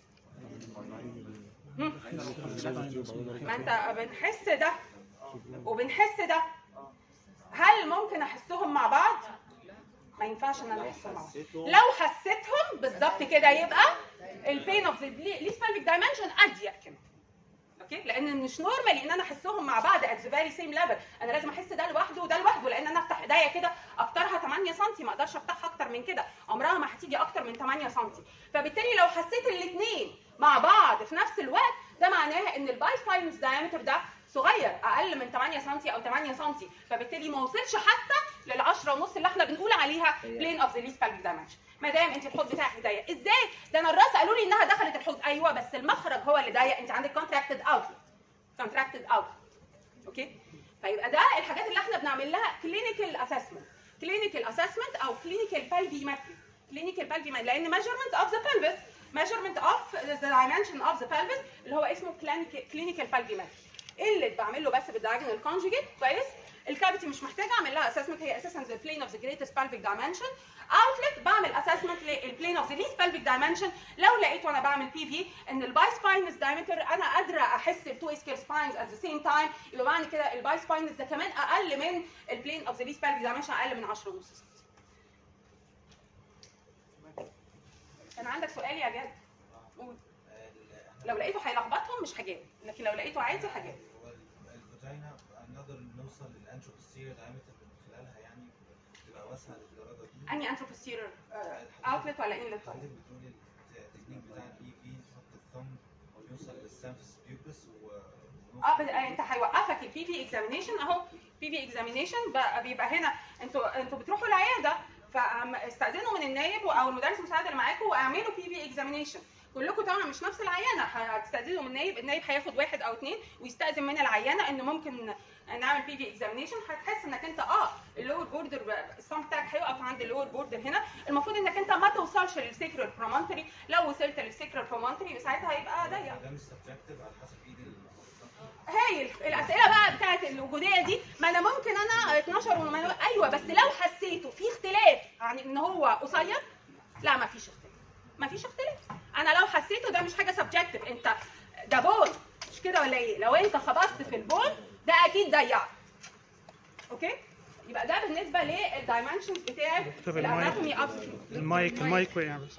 ما انت بنحس ده وبنحس ده، هل ممكن احسهم مع بعض؟ ما ينفعش ان انا احسهم مع بعض. لو حسيتهم بالظبط كده يبقى البين اوف ذا ليست pelvic دايمنشن اضيق كمان. اوكي؟ لان مش نورمال ان انا احسهم مع بعض ات ذا فيري سيم ليفل، انا لازم احس ده لوحده وده لوحده، لان انا افتح ايديا كده اكترها 8 سم، ما اقدرش افتحها اكتر من كده، عمرها ما هتيجي اكتر من 8 سم. فبالتالي لو حسيت الاثنين مع بعض في نفس الوقت ده معناها ان الباي سباينس دايمتر ده صغير اقل من 8 سم او 8 سم، فبالتالي ما وصلش حتى لل10.5 اللي احنا بنقول عليها بلين اوف ذا ليست pelvic دايمنشن. ما دام انت الحوض بتاعك ضيق، ازاي؟ ده انا الراس قالوا لي انها دخلت الحوض، ايوه بس المخرج هو اللي ضيق، انت عندك كونتراكتد اوت. اوكي؟ فيبقى ده الحاجات اللي احنا بنعمل لها كلينيكال اسسمنت او كلينيكال بالفيمتري. لان measurement of the pelvis measurement of the dimension of the pelvis اللي هو اسمه clinical pelvimetry. اللي بعمل له بس بالdiagonal conjugate كويس. الكافيتي مش محتاجه اعمل لها assessment، هي اساسا the plane of the greatest pelvic dimension. outlet بعمل assessment للplane of the least pelvic dimension. لو لقيت وانا بعمل بي في ان الباي سباينس دايمتر انا قادره احس ب 2 اسكير سباينز at the same time، يبقى معنى كده الباي سباينس ده كمان اقل من الplane of the least pelvic dimension، اقل من 10.5 سم. كان عندك سؤال يا جاد؟ قول. لو لقيته هيلخبطهم مش هجاوب، لكن لو لقيته عادي هجاوب. الفاجينا نقدر نوصل للانتروبوستيريور دايمتر من خلالها، يعني تبقى واسعه للدرجه دي؟ انهي انتروبوستيريور اوتلت ولا انلت؟ حضرتك بتقولي التكنيك بتاع البي في نحط الثumb ويوصل للسامفس بيوبس انت هيوقفك البي في اكزامينيشن اهو. بي في اكزامينيشن بيبقى هنا انتوا بتروحوا العياده، فاستاذنوا من النايب او المدرس المساعد اللي معاكم واعملوا بي في اكزامينيشن. كلكم طبعا مش نفس العيانه، هتستاذنوا من النايب هياخد 1 أو 2 ويستاذن من العيانه ان ممكن نعمل بي في اكزامينيشن. هتحس انك انت اللور بوردر الصم بتاعك هيقف عند اللور بوردر هنا، المفروض انك انت ما توصلش للسيكرال برومونتري، لو وصلت للسيكرال برومونتري ساعتها هيبقى ضيق. ده مش سبجكتيف على حسب ايد هايل. الاسئله بقى بتاعت الوجوديه دي، ما انا ممكن انا 12 ايوه، بس لو حسيته في اختلاف عن ان هو قصير، لا ما فيش اختلاف. انا لو حسيته ده مش حاجه سبجكتيف، انت ده بول مش كده ولا ايه؟ لو انت خبطت في البول ده اكيد ضيع. اوكي؟ يبقى ده بالنسبه للدايمنشنز بتاعت الاناتومي اوف المايك وقع بس.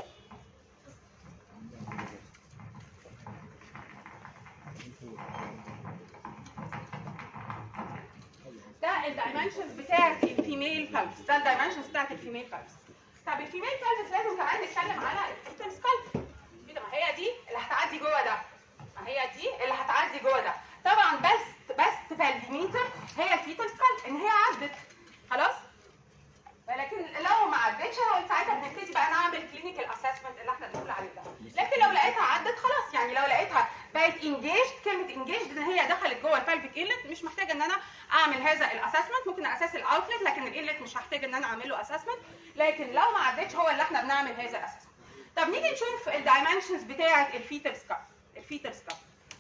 ده الدايمنشنز بتاعت الفيميل فالس. ده الدايمنشنز بتاعت الفيميل فالس. طب الفيميل فالس لازم كمان نتكلم على الفيتال سكالب. كده ما هي دي اللي هتعدي جوه ده. ما هي دي اللي هتعدي جوه ده. طبعا بس فالفيميتر هي الفيتال سكالب ان هي عدت. خلاص؟ ولكن لو ما عدتش ساعتها بنبتدي بقى نعمل كلينيكال اسسمنت اللي احنا بنقول عليه ده. لكن لو لقيتها عدت خلاص، يعني لو لقيتها بقت انجيجد، كلمه انجيجد ان هي دخلت جوه البلفيك ايلت، مش محتاجه ان انا اعمل هذا الاسسمنت. ممكن اساس الاوتلت، لكن الايلت مش هحتاج ان انا اعمل له اسسمنت. لكن لو ما عدتش هو اللي احنا بنعمل هذا الاسسمنت. طب نيجي نشوف الدايمنشنز بتاعه الفيتال سكال.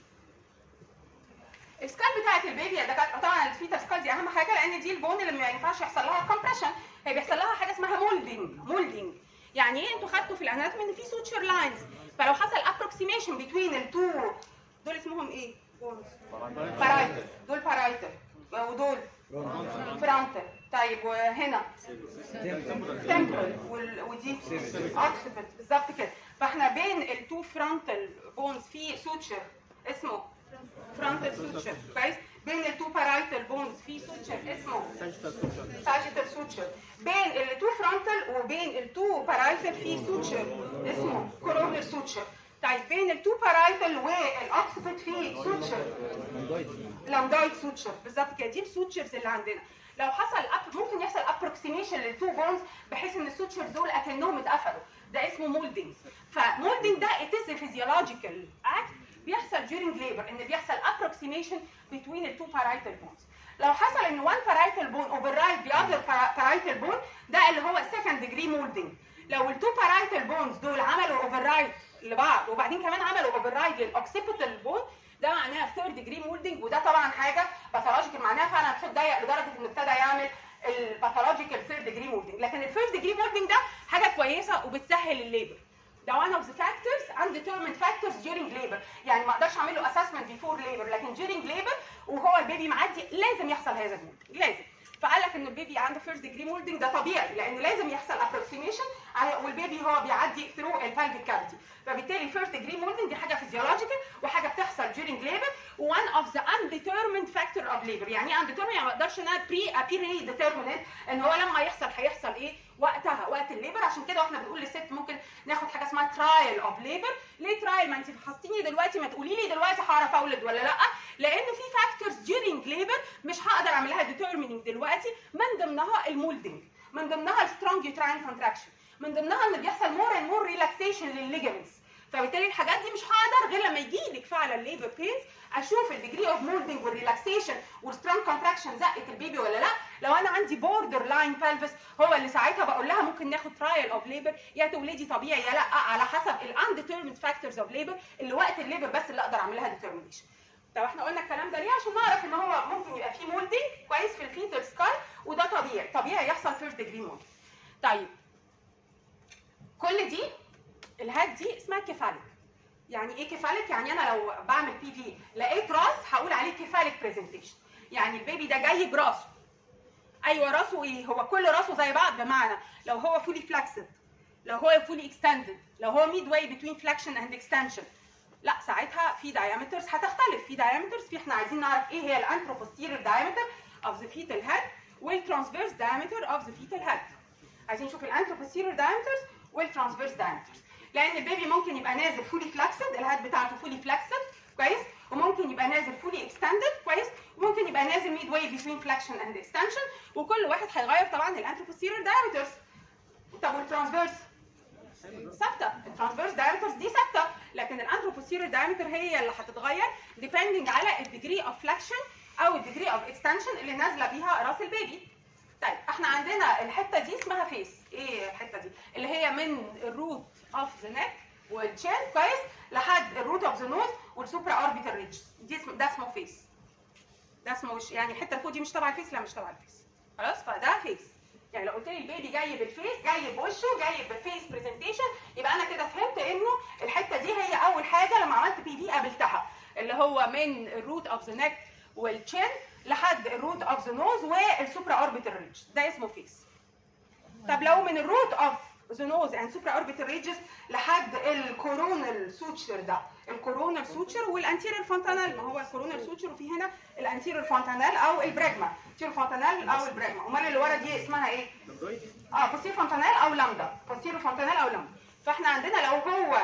السكال بتاعت البيبي يا دكاتره، طبعا الفيتال سكال دي اهم حاجه، لان دي البون اللي ما ينفعش يحصل لها كومبريشن، هي بيحصل لها حاجه اسمها مولدنج. يعني ايه؟ انتوا خدتوا في الاناتومي ان في سوتشر لاينز، فلو حصل ابروكسيميشن بين التو دول اسمهم ايه؟ بارايتل. دول بارايتل ودول فرونتال. طيب وهنا تمبرال ودي اوكسيبت بالظبط كده. فاحنا بين التو فرونتال بونز في سوتشر اسمه فرونتال سوتشر كويس. بين التو بارايتال بونز في سوتشر اسمه ساجيتال سوتشر. بين التو فرونتال وبين التو بارايتال في سوتشر اسمه كورونال سوتشر. طيب بين التو بارايتال والاوكسيبت في سوتشر لامدايد سوتشر بالظبط كده. دي السوتشرز اللي عندنا. لو حصل ممكن يحصل ابروكسيميشن للتو بونز بحيث ان السوتشرز دول اكنهم اتقفلوا، ده اسمه مولدنج. فمولدنج ده it is a physiological act بيحصل during labor، ان بيحصل approximation between the two parietal bones. لو حصل ان one parietal bone override the other parietal bone، ده اللي هو second degree molding. لو التو parietal bones دول عملوا override لبعض وبعدين كمان عملوا override للoccipital bone، ده معناها third degree molding. وده طبعا حاجه باثولوجيكال، معناها فعلا الحوض ضيق لدرجه انه ابتدى يعمل الباثولوجيكال ثيرد ديجري مولدنج. لكن الفيرست ديجري مولدنج ده حاجه كويسه وبتسهل الليبر. ده one of the factors undetermined factors during labor. يعني ما اقدرش اعمل له assessment before labor، لكن during labor وهو البيبي معدي لازم يحصل هذا المولدنج، لازم. فقال لك ان البيبي عنده فيرست ديجري مولدنج ده طبيعي، لان لازم يحصل ابروكسيميشن والبيبي هو بيعدي ثرو البلفيك كافيتي. فبالتالي فيرست ديجري مولدنج دي حاجه فيزيولوجيكال وحاجه بتحصل during labor، وان اوف ذا undetermined factor of labor. يعني ايه undetermined؟ يعني ما اقدرش ان انا apparently determinate ان هو لما يحصل هيحصل ايه وقتها، وقت الليبر. عشان كده واحنا بنقول للست ممكن ناخد حاجه اسمها ترايل اوف ليبر. ليه ترايل؟ ما انت فحصتيني دلوقتي، ما تقولي لي دلوقتي هعرف اولد ولا لا، لان في فاكتورز during labor مش هقدر اعمل لها determining دلوقتي، من ضمنها المولدنج، من ضمنها السترونج يوتراين كونتراكشن، من ضمنها ان بيحصل مور اند مور ريلاكسيشن للليجمنتس. فبالتالي الحاجات دي مش هقدر غير لما يجي لك فعلا ليبر بينز اشوف الديجري اوف مولدنج والريلاكسيشن والسترونج كونتراكشن زقت البيبي ولا لا. لو انا عندي بوردر لاين بلفس هو اللي ساعتها بقول لها ممكن ناخد ترايل اوف ليبر، يا تولدي طبيعي يا لا، على حسب الانديترميند فاكتورز اوف ليبر اللي وقت الليبر بس اللي اقدر اعمل لها ديترمينيشن. طب احنا قلنا الكلام ده ليه؟ عشان نعرف ان هو ممكن يبقى فيه مولدنج كويس في الفيتال سكاي، وده طبيعي، طبيعي يحصل فيرست ديجري مولدنج. طيب كل دي الهات دي اسمها كيفاليك. يعني ايه كيفاليك؟ يعني انا لو بعمل بي في لقيت راس هقول عليه كيفاليك برزنتيشن. يعني البيبي ده جاي براسه. ايوه راسه ايه؟ هو كل راسه زي بعض، بمعنى لو هو فولي فلاكسد، لو هو فولي اكستندد، لو هو ميد واي بتوين فلاكشن اند اكستنشن، لا ساعتها في diameters هتختلف. في diameters، في احنا عايزين نعرف ايه هي الانتروبوستيريور diameter of the fetal head والترانسفيرس diameter of the fetal head. عايزين نشوف الانتروبوستيريور diameters والترانسفيرس diameters، لان البيبي ممكن يبقى نازل فولي فلاكسد، الهيد بتاعته فولي فلاكسد كويس، وممكن يبقى نازل فولي اكستندد كويس، وممكن يبقى نازل ميد واي بتوين فلاكشن اند اكستنشن، وكل واحد هيغير طبعا الانتروبوستيريور diameters. طب والترانسفيرس؟ ثابته، الترانسفيرس دايمترز دي ثابته، لكن الانتروبوستيريور دايمتر هي اللي هتتغير ديبندنج على الديجري اوف فلاكشن او الديجري اوف اكستنشن اللي نازله بيها راس البيبي. طيب احنا عندنا الحته دي اسمها فيس. ايه الحته دي؟ اللي هي من الروت اوف ذا نيك والشين كويس لحد الروت اوف ذا نوز والسوبرا اوربيتال ريدج، ده اسمه فيس. ده اسمه يعني الحته اللي فوق دي مش تبع الفيس، لا مش تبع الفيس خلاص. فده فيس. يعني لو قلت لي البيبي جاي بالفيس، جاي بوشه، جاي بفيس برزنتيشن، يبقى انا كده فهمت انه الحته دي هي اول حاجه لما عملت بي في قابلتها، اللي هو من الروت اوف ذا نيك والتشين لحد الروت اوف ذا نوز والسوبرا اوربيتال ريدج، ده اسمه فيس. طب لو من الروت اوف ذا نوز اند سوبرا اوربيتال ريدجز لحد الكورونال سوتشر، ده الكورونال سوتشر والانتيريور فونتانال، ما هو الكورونال سوتشر وفي هنا الانتيريور فونتانال او البراجما، انتيريور فونتانال او البراجما. امال اللي ورا دي اسمها ايه؟ بوستيريور فونتانال او لامدا، بوستيريور فونتانال او لامدا. فاحنا عندنا لو هو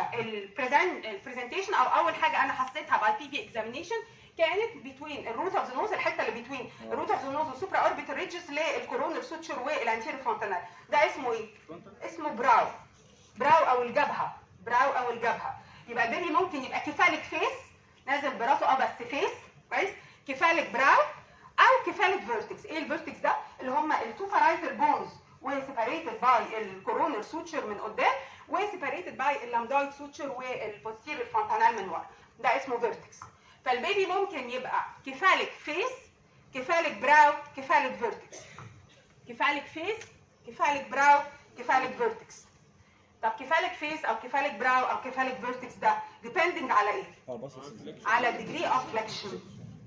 البرزنتيشن او اول حاجه انا حسيتها باي بي في اكزامينيشن كانت بتوين الروت اوف ذا نوز، الحته اللي بتوين الروت اوف ذا نوز والسوبرا اوربيتال ريدجز للكورونال سوتشر والانتيريور فونتانال، ده اسمه ايه؟ اسمه براو، براو او الجبهه، براو او الجبهه. يبقى البيبي ممكن يبقى كيفاليك فيس نازل براسه بس فيس كويس، كيفاليك براو او كيفاليك فيرتكس. ايه الفيرتكس ده؟ اللي هم التو بارايتال بونز وسيباريتد باي الكورونال سوتشر من قدام وسيباريتد باي اللامدويد سوتشر والبوستيريور فونتانال من ورا، ده اسمه فيرتكس. فالبيبي ممكن يبقى كيفاليك فيس، كيفاليك براو، كيفاليك فيرتكس، كيفاليك فيس، كيفاليك براو، كيفاليك فيرتكس. طب كيفاليك فيس او كيفاليك براو او كيفاليك فيرتكس ده ديبندنج على ايه؟ على الديجري اوف فليكشن.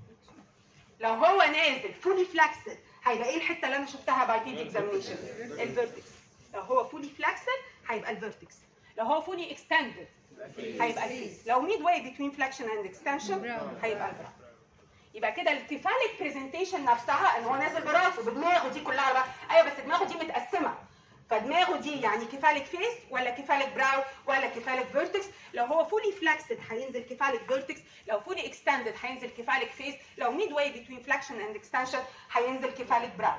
لو هو نازل فولي فلاكسد هيبقى ايه الحته اللي انا شفتها باي بي اكزامينيشن؟ الفيرتكس. لو هو فولي فلاكسد هيبقى الفيرتكس، لو هو فولي اكستندد هيبقى الفيس، لو ميد واي بتوين فلاكشن اند اكستنشن هيبقى البراو. يبقى كده الكيفاليك برزنتيشن نفسها ان هو نازل براسه بدماغه دي كلها بقى، ايوه بس دماغه دي متقسمه، فدماغه دي يعني كيفاليك فيس ولا كيفاليك براو ولا كيفاليك فيرتكس. لو هو فولي فلاكسد هينزل كيفاليك فيرتكس، لو فولي اكستندد هينزل كيفاليك فيس، لو ميد واي بتوين فلاكشن اند اكستنشن هينزل كيفاليك براو.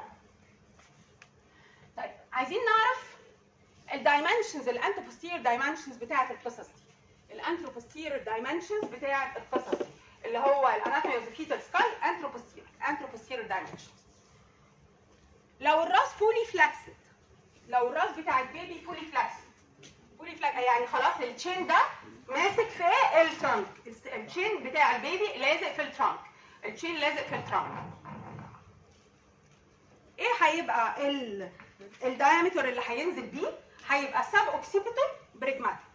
طيب عايزين نعرف الدايمنشنز، الانتروبوستيريور دايمنشنز بتاعه القصص دي. الانتروبوستيريور دايمنشنز بتاعه القصص دي اللي هو الاناتومي اوف ذا فيتال سكال، انتروبوستيريور دايمنشنز. لو الراس فولي فلاكسد، لو الراس بتاع البيبي فولي فلاكسد، فولي فلاكسد يعني خلاص التشين ده ماسك في الترانك، التشين بتاع البيبي لازق في الترانك، التشين لازق في الترانك. ايه هيبقى الدايمتر اللي هينزل بيه؟ هيبقى سب اوكسيبيتو بريجماتيك.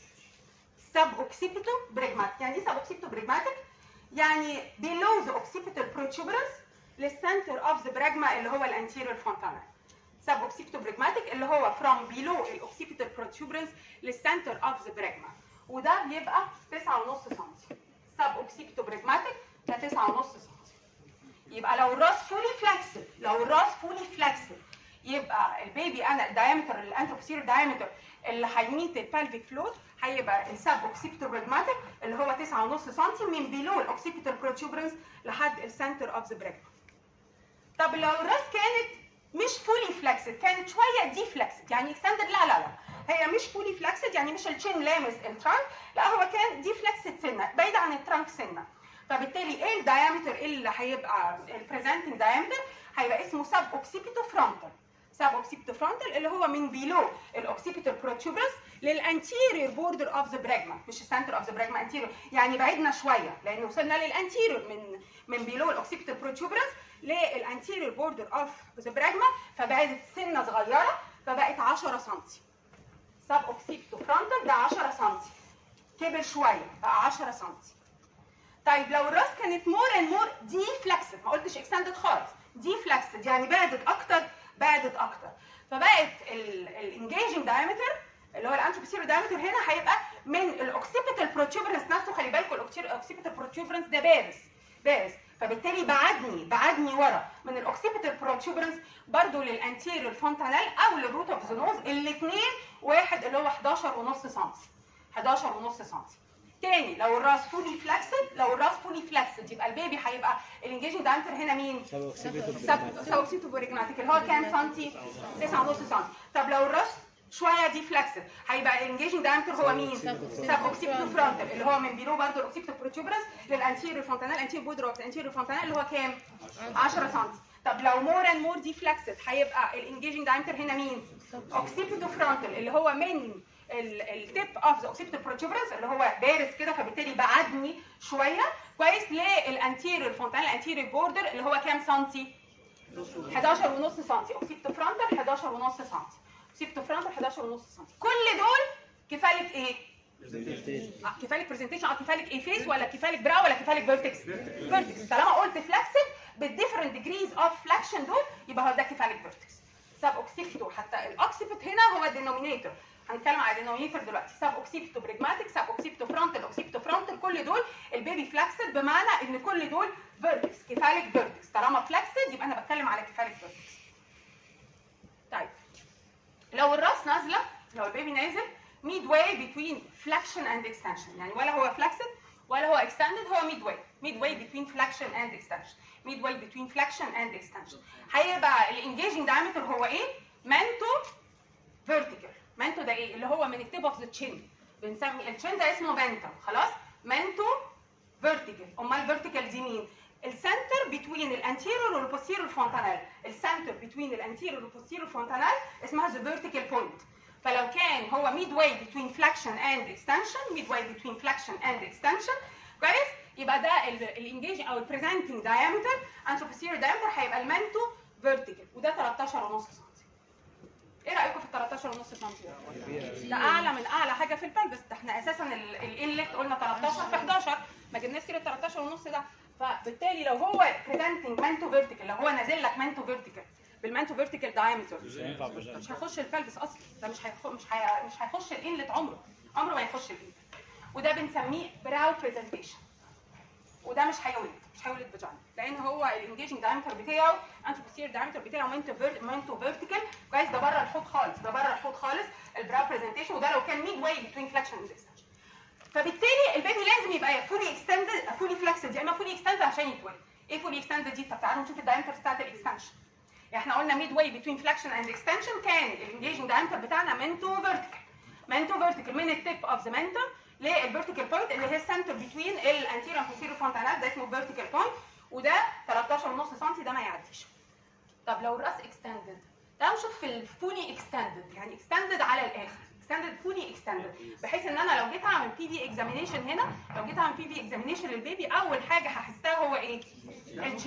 سب اوكسيبيتو بريجماتيك، يعني ايه سب اوكسيبيتو بريجماتيك؟ يعني below the occipital protuberance للcenter of the brachma اللي هو الانتيريور فونتانال. سب اوكسيبيتو بريجماتيك اللي هو from below الاوكسيبيتال protuberance للcenter of the brachma، وده بيبقى 9.5 سم. سب اوكسيبيتو بريجماتيك ده 9.5 سم. يبقى لو الراس فولي فلكسد، لو الراس فولي فلكسد يبقى البيبي انا الدايمتر الانتروبوستيريور دايمتر اللي هيميت البلفيك فلور هيبقى السب اوكسيبيتال بريجماتيك اللي هو 9.5 سم من بيلو الاوكسيبيتال بروتوبرنس لحد السنتر اوف ذا بريجما. طب لو الراس كانت مش فولي فلكسد، كانت شويه دي فلكسد يعني اكستندد، لا هي مش فولي فلكسد، يعني مش الشين لامس الترانك، لا هو كان دي فلكسد سنه بعيد عن الترانك سنه. فبالتالي ايه الدايمتر اللي هيبقى البريزنتنج دايمتر؟ هيبقى اسمه سب اوكسيبيتو فرونتال. سب اوكسيبيتو فرونتال اللي هو من بيلو الاوكسيبيتال بروتوبرنس للانتيريور بوردر اوف ذا براجما، مش السنتر اوف ذا براجما، انتيريور يعني بعدنا شويه لان وصلنا للانتيريور من بيلو الاوكسيبيتال بروتوبرنس للانتيريور بوردر اوف ذا براجما، فبعدت سنه صغيره فبقت 10 سم. سب اوكسيبيتو فرونتال ده 10 سم، كبر شويه بقى 10 سم. طيب لو الراس كانت مور اند مور دي فلكسد، ما قلتش اكستندد خالص، دي فلكسد يعني بعدت اكتر فبقت الانجيجنج دايمتر اللي هو الانتروبوستيريور دايمتر هنا هيبقى من الاوكسيبيتال بروتوبرنس نفسه. خلي بالكم الاوكسيبيتال بروتوبرنس ده بارز، فبالتالي بعدني ورا من الاوكسيبيتال بروتوبرنس برضو للانتيريور فونتانال او للروت اوف ذا نوز، الاثنين واحد اللي هو 11.5 سم. 11.5 سم. تاني لو الراس فولي فلكسد يبقى البيبي هيبقى الانجيجنج دايمتر هنا مين؟ سب اوكسيبيتو بريجماتيك اللي هو كام سنتي؟ 9.5 سم. طب لو الراس شويه دي فلكسد هيبقى الانجيجنج دايمتر هو مين؟ سب اوكسيبيتو فرونتال اللي هو من بيلو برضه الاوكسيبيتو بروتوبرنس للانتيريور فونتانال، انتيريور بودر اوف الانتيريور فونتانال اللي هو كام؟ 10 سم. طب لو مور اند مور دي فلكسد هيبقى الانجيجنج دايمتر هنا مين؟ اوكسيبيتو فرونتال اللي هو من التيب اوف ذا اوكسيبيتال بروتوبرنس اللي هو بارز كده، فبالتالي بعدني شويه كويس للانتيريور فونتانال الانتيريور بوردر اللي هو كام سنتي؟ 11.5 سم. اوكسيبيتو فرونتال 11.5 سم. اوكسيبيتو فرونتال 11.5 سم. كل دول كفاله ايه؟ كفاله برزنتيشن، كفاله ايه فيس ولا كفاله براو ولا كفاله فيرتكس؟ فيرتكس. طالما قلت فلكسد بالديفرنت ديجريز اوف فلكشن دول يبقى هو ده كفاله فيرتكس. سب اوكسيبيتو حتى الاوكسيبيت هنا هو الدينومينيتور، هنتكلم على الدينومينيتور دلوقتي. سب اوكسيبيتو بريجماتيك، سب اوكسيبيتو فرونتال، اوكسيبيتو فرونتال، كل دول البيبي فلكسد بمعنى ان كل دول فيرتكس، كفاله فيرتكس. طالما فلكسد يبقى انا بتكلم على كفاله فيرتكس. طيب لو الراس نازله، لو البيبي نازل midway between flexion and extension، يعني ولا هو flexed ولا هو extended، هو midway between flexion and extension. midway between flexion and extension هيبقى الانجيجنج دايمتر هو ايه؟ manto vertical. manto ده ايه؟ اللي هو من التيب اوف ذا تشين، بنسمي التشين ده اسمه manto. خلاص؟ manto vertical. امال vertical دي مين؟ السنتر بين الانتيريور والبوستيريور فونتانال. السنتر بين الانتيريور والبوستيريور فونتانال اسمها the vertical point. فلو كان هو midway between flexion and extension كويس؟ يبقى ده الانجيج او البريزنتنج دايمتر انتروبوستيريور دايمتر هيبقى المانتو فيرتيكال، وده 13.5 سم. ايه رايكم في 13.5 سم؟ ده اعلى من اعلى حاجه في البلبس. ده احنا اساسا الانلت قلنا 13 في 11، ما جبناش سيره 13.5 ده. فبالتالي لو هو بريزنتنج مانتو فيرتيكال، لو هو نازل لك مانتو فيرتيكال بالمانتو فيرتيكال دايمتر مش هيخش البلبس اصلا، ده مش هيخش الانلت، عمره ما هيخش الانلت. وده بنسميه براو بريزنتيشن، وده مش هيولد فاجينا لان هو الانجيجنج دايمتر بتاعه انتروبوستيريور دايمتر بتاعه مانتو فيرتيكال كويس. ده بره الحوض خالص البراو بريزنتيشن، وده لو كان ميد واي بتوين فلكشن اند اكستنشن. فبالتالي البيبي لازم يبقى فولي اكستندد، فولي فلكسد، يا اما فولي اكستندد عشان يتولد. ايه فولي اكستندد دي؟ طب تعالوا نشوف الدايمتر بتاعت الاكستنشن. احنا قلنا ميد واي بتوين فلكشن اند اكستنشن كان الانجيجنج دايمتر بتاعنا مانتو فيرتيكال من التيب اوف ذا منتور للفيرتيكال بوينت اللي هي السنتر بتوين الانتيريور والبوستيريور فونتانال، ده اسمه فيرتيكال بوينت، وده 13.5 سم، ده ما يعديش. طب لو الراس اكستندد، تعالوا نشوف في الفولي اكستندد، يعني اكستندد على الاخر، اكستندد فولي اكستندد، بحيث ان انا لو جيت اعمل بي في اكزامينيشن هنا، لو جيت اعمل بي في اكزامينيشن للبيبي اول حاجه هحسها هو ايه؟ الشين.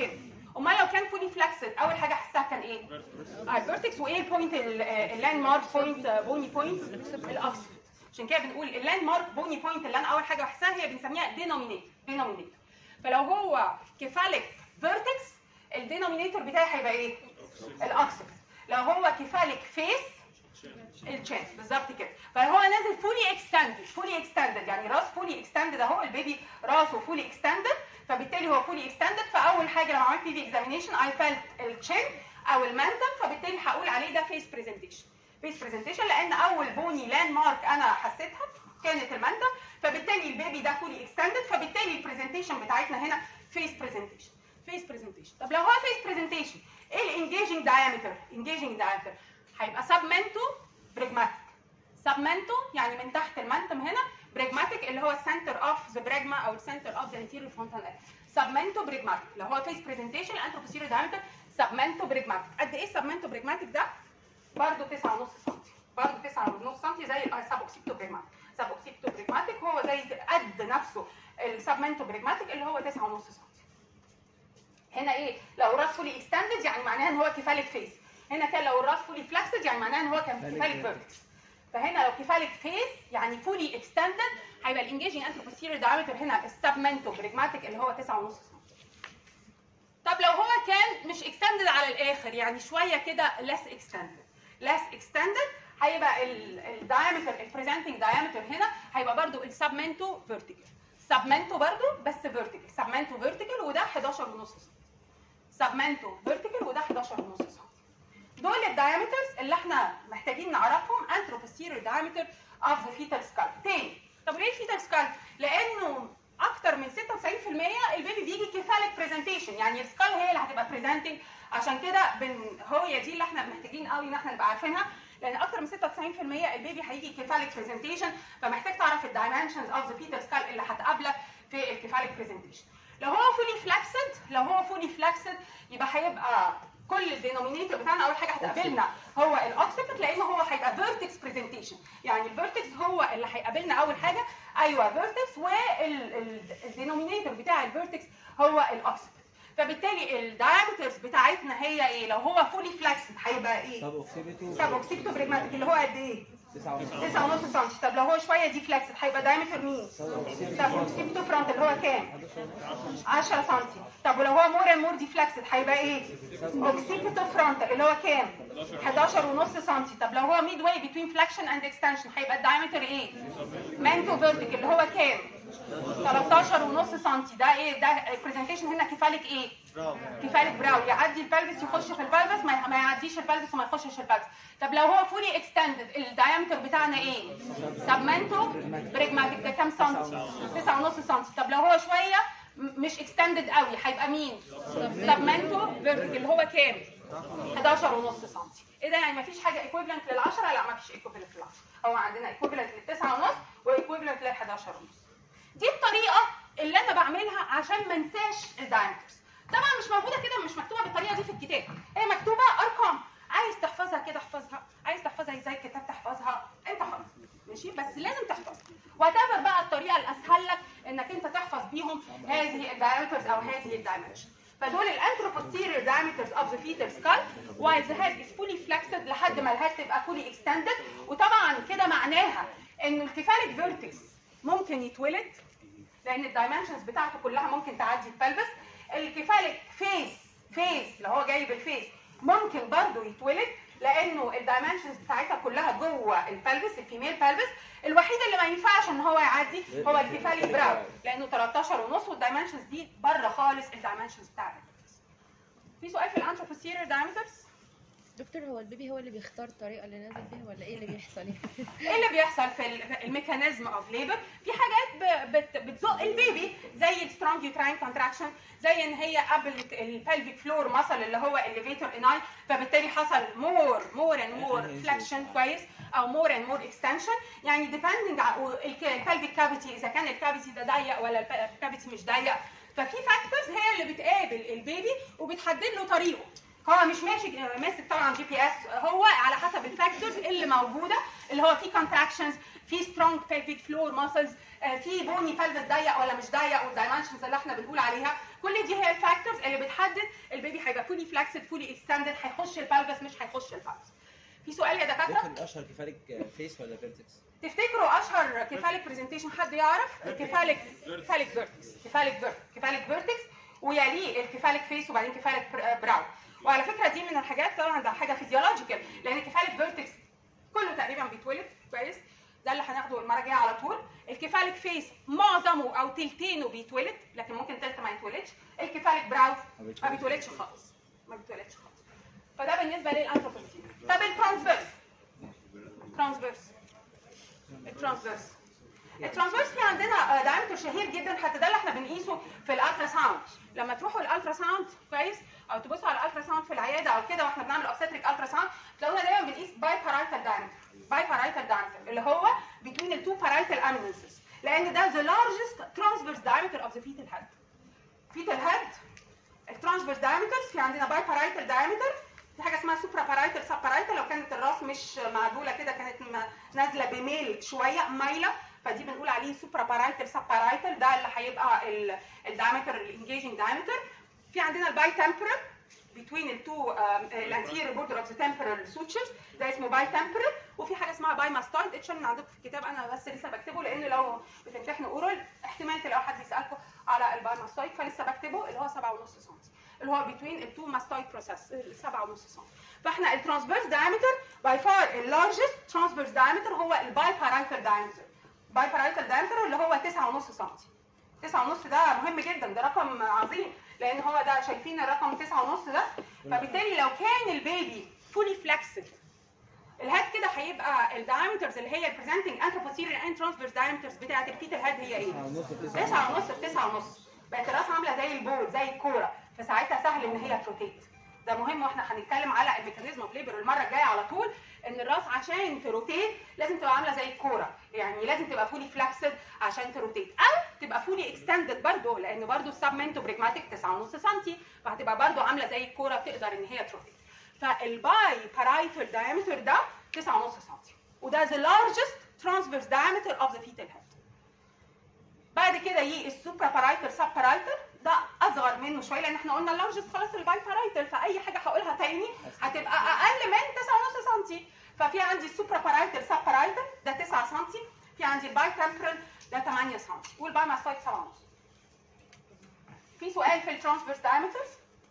امال لو كان فولي فلكسد اول حاجه احسها كان ايه؟ الفيرتكس. وايه البوينت اللاند مارك بوينت بوني بوينت؟ الاوكسيبت. عشان كده بنقول اللاند مارك بوني بوينت اللي انا اول حاجه بحسها هي بنسميها دينومينيتور. فلو هو كيفاليك فيرتكس الدينومينيتور بتاعي هيبقى ايه؟ الاوكسيبت. لو هو كيفاليك فيس الشين بالظبط كده. فهو نازل فولي اكستندد يعني راس فولي اكستندد اهو، البيبي راسه فولي اكستندد، فبالتالي هو فولي اكستندد. فاول حاجه لما عملت بيبي اكزامينيشن اي فيلت الشين او المانتم، فبالتالي هقول عليه ده فيس برزنتيشن لان اول بوني لاند مارك انا حسيتها كانت المانتم، فبالتالي البيبي ده فولي اكستندد، فبالتالي البرزنتيشن بتاعتنا هنا فيس برزنتيشن. طب لو هو فيس برزنتيشن ايه الانجيجنج دايمتر؟ هيبقى سبمنتو بريجماتيك. سبمنتو يعني من تحت المانتم هنا، بريجماتيك اللي هو السنتر اوف ذا بريجما او السنتر اوف ذا انتيريور فونتانيل. سبمنتو بريجماتيك لو هو فيس برزنتيشن الانتروبوستيريور دايمتر سبمنتو بريجماتيك. قد ايه السبمنتو بريجماتيك ده؟ برضه 9.5 سم، برضه 9.5 سم زي السبوكسيبتو بريجماتيك. سبوكسيبتو بريجماتيك هو زي قد نفسه السبمنتو بريجماتيك اللي هو 9.5 سم. هنا ايه؟ لو الراس فولي اكستندد يعني معناها ان هو كيفاليك فيس. هنا كان لو الراس فولي فلكسد يعني معناها ان هو كان كيفاليك فيرتكس. فهنا لو كيفاليك فيس يعني فولي اكستندد هيبقى الانجيجنج انتروبوستيريور دايمتر هنا السبمنتو بريجماتيك اللي هو 9.5 سم. طب لو هو كان مش اكستندد على الاخر يعني شويه كده less extended هيبقى الدايمتر البريزنتنج دايمتر هنا هيبقى برده السبمنتو فيرتيكال. سبمنتو برده بس فيرتيكال. سبمنتو فيرتيكال وده 11.5 سم. سبمنتو فيرتيكال وده 11.5 سم. دول الدايمترز اللي احنا محتاجين نعرفهم anteroposterior diameter of the fetal skull. تاني، طب ليه fetal skull؟ لانه اكتر من 96% البيبي بيجي كيفاليك برزنتيشن، يعني السكال هي اللي هتبقى بريزنتنج. عشان كده هي دي اللي احنا محتاجين قوي ان احنا نبقى عارفينها، لان اكتر من 96% البيبي هيجي كيفاليك برزنتيشن، فمحتاج تعرف الدايمنشنز اوف ذا فيتال سكال اللي هتقابلك في الكيفاليك برزنتيشن. لو هو فولي فلاكسد يبقى هيبقى كل الدينومينيتور بتاعنا اول حاجه هتقابلنا هو الاوكسيبت، لانه هو هيبقى فيرتكس برزنتيشن. يعني الفيرتكس هو اللي هيقابلنا اول حاجه، ايوه فيرتكس، والدينومينيتور بتاع الفيرتكس هو الاوكسيبت. فبالتالي الدايمترز بتاعتنا هي ايه؟ لو هو فولي فلاكسد هيبقى ايه؟ سب اوكسيبتو بريجماتيك اللي هو قد ايه؟ 9.5 سم. طب لو هو شويه دي فلاكسد هيبقى دايمتر مين؟ سب اوكسيبتو فرونت اللي هو كام؟ 10 سم. طب ولو هو مور دي فلاكسد هيبقى ايه؟ اوكسيبتو فرونت اللي هو كام؟ 11.5 سم. طب لو هو ميد واي بتوين فلاكشن اند اكستنشن هيبقى الدايمتر ايه؟ مانتو فيرتيك اللي هو كام؟ 13.5 سم. ده ايه؟ ده البرزنتيشن هنا كيفاليك ايه؟ كيفاليك براو، يعدي البلفس يخش في البلفس، ما يعديش البلفس وما يخشش البلفس. طب لو هو فولي اكستندد الدايمتر بتاعنا ايه؟ سبمنتو بريجماتيك ده كام سم؟ 9.5 سم. طب لو هو شويه مش اكستندد قوي هيبقى مين؟ سبمنتو فيرتيكال اللي هو كام؟ 11.5 سم. ايه ده؟ يعني ما فيش حاجه ايكويفالنت لل10؟ لا ما فيش ايكويفالنت لل10، هو عندنا ايكويفالنت لل9.5 وايكويفالنت لل11.5. دي الطريقه اللي انا بعملها عشان ما انساش الدايمترز. طبعا مش موجوده كده، مش مكتوبه بالطريقه دي في الكتاب، هي مكتوبه ارقام، عايز تحفظها كده احفظها، عايز تحفظها ازاي الكتاب تحفظها انت حر، ماشي؟ بس لازم تحفظها. وهتعمل بقى الطريقه الاسهل لك انك انت تحفظ بيهم هذه الدايمترز او هذه الدايمنشن. فدول الانتروبوستيريور diameters of the fetal skull while the head is fully flexed لحد ما الهيد تبقى fully extended. وطبعا كده معناها ان الكيفاليك فيرتكس ممكن يتولد لان الدايمنشنز بتاعته كلها ممكن تعدي البلفس. الكيفاليك فيس اللي هو جايب الفيس ممكن برضه يتولد لانه الدايمنشنز بتاعتها كلها جوه البلفس، الفيميل بلفس. الوحيد اللي ما ينفعش ان هو يعدي هو الكيفاليك براو لانه 13.5 والدايمنشنز دي بره خالص الدايمنشنز بتاعت البلفس. في سؤال في الانتروبوستيريور دايمترز؟ دكتور هو البيبي هو اللي بيختار الطريقه اللي نازل بيها ولا ايه اللي بيحصل؟ ايه اللي بيحصل في الميكانيزم اوف ليبر؟ في حاجات بتزق البيبي زي السترونج يوتراين كونتراكشن، زي ان هي قبلت البلفيك فلور مسل اللي هو الليفيتور اناي، فبالتالي حصل مور اند مور فلكشن كويس او مور اند مور اكستنشن، يعني ديبندنج على البلفيك كافيتي اذا كان الكافيتي ده ضيق ولا الكافيتي مش ضيق. ففي فاكتورز هي اللي بتقابل البيبي وبتحدد له طريقه. هو مش ماسك طبعا جي بي اس، هو على حسب الفاكتورز اللي موجوده، اللي هو في كونتراكشنز، في سترونج بيلفيك فلور ماسلز، في بوني فالفس ضيق ولا مش ضيق، والدايمنشنز اللي احنا بنقول عليها. كل دي هي الفاكتورز اللي بتحدد البيبي هيبقى فولي فلاكسد فولي اكستندد، هيخش الفالفس مش هيخش الفالفس. في سؤال يا دكاتره؟ ممكن اشهر كفالك فيس ولا فيرتكس؟ تفتكروا اشهر كفالك برزنتيشن حد يعرف؟ كفالك فيرتكس، ويليه الكفالك فيس، وبعدين كفالك براو. وعلى فكره دي من الحاجات طبعا ده حاجه فيزيولوجيكال، لان الكفالك فيرتكس كله تقريبا بيتولد كويس، ده اللي هناخده المره الجايه على طول. الكفالك فيس معظمه او تلتينه بيتولد، لكن ممكن تلت ما يتولدش. الكفالك براو ما بيتولدش خالص، فده بالنسبه للانثروبوسين. طب الترانسفيرس في عندنا دايمتر شهير جدا، حتى ده اللي احنا بنقيسه في الالترا ساوند. لما تروحوا الالترا ساوند كويس، او تبصوا على الالترا ساوند في العياده او كده، واحنا بنعمل اوبستريك الترا ساوند، تلاقونا دايما بنقيس باي بارايتال دايمتر اللي هو between the two parietal eminences، لان ده the largest transverse diameter of the fetal head. الترانسفيرس diameters في عندنا باي بارايتال diameter، في حاجه اسمها سوبرا بارايتال سب بارايتال، لو كانت الراس مش معدوله كده كانت نازله بميل شويه مايله، فدي بنقول عليه سوبرا بارايتال سب بارايتال، ده اللي هيبقى الدايمتر الانجيجنج دايمتر. في عندنا الباي تمبرال between the two الانتيريور بوردر اوف ذا تمبرال سوتشرز، ده اسمه باي تمبرال. وفي حاجه اسمها باي ماستويد، اتشال عندكم في الكتاب، انا بس لسه بكتبه، لان لو بتمتحنوا اورال احتمال تلاقوا حد يسالكم على الباي ماستويد، فلسه بكتبه، اللي هو 7.5 سم، اللي هو between the two mastoid process 7.5 سم. فاحنا الترانسفيرس diameter by far the largest transverse diameter هو الباي بارايتال diameter. باي بارايتال diameter اللي هو 9.5 سم. 9.5 ده مهم جدا، ده رقم عظيم، لان هو ده شايفين الرقم 9.5 ده، فبالتالي لو كان البيبي فولي فلكسد الهيد كده، هيبقى الدايمترز اللي هي البريزنتنج انتروبوسيريور اند ترانسفيرس دايمترز بتاعت الفيتال هيد هي ايه؟ 9.5 في 9.5. بقت الراس عامله زي البول زي الكوره، فساعتها سهل ان هي تروتيت. ده مهم، واحنا هنتكلم على الميكانيزم اوف ليبر المره الجايه على طول، ان الراس عشان تروتيت لازم تبقى عامله زي الكوره، يعني لازم تبقى فولي فلاكسد عشان تروتيت، او تبقى فولي اكستندد برضه، لان برضه السبمنتو بريجماتيك 9.5 سم، فهتبقى برضه عامله زي الكوره تقدر ان هي تروتيت. فالباي بارايتال دايمتر ده 9.5 سم، وده the largest transverse diameter of the fetal head. بعد كده يجي السوبرا بارايتال سب بارايتال، ده اصغر منه شويه، لان احنا قلنا اللارجست خلاص الباي بارايتال، فاي حاجه هقولها تاني هتبقى اقل من 9.5 سم. ففي عندي السوبرا بارايتال سب بارايتال ده 9 سم، في عندي الباي تمبرال ده 8 سم، والباي ماستويد 7.5. في سؤال في الترانسفيرس دايمترز؟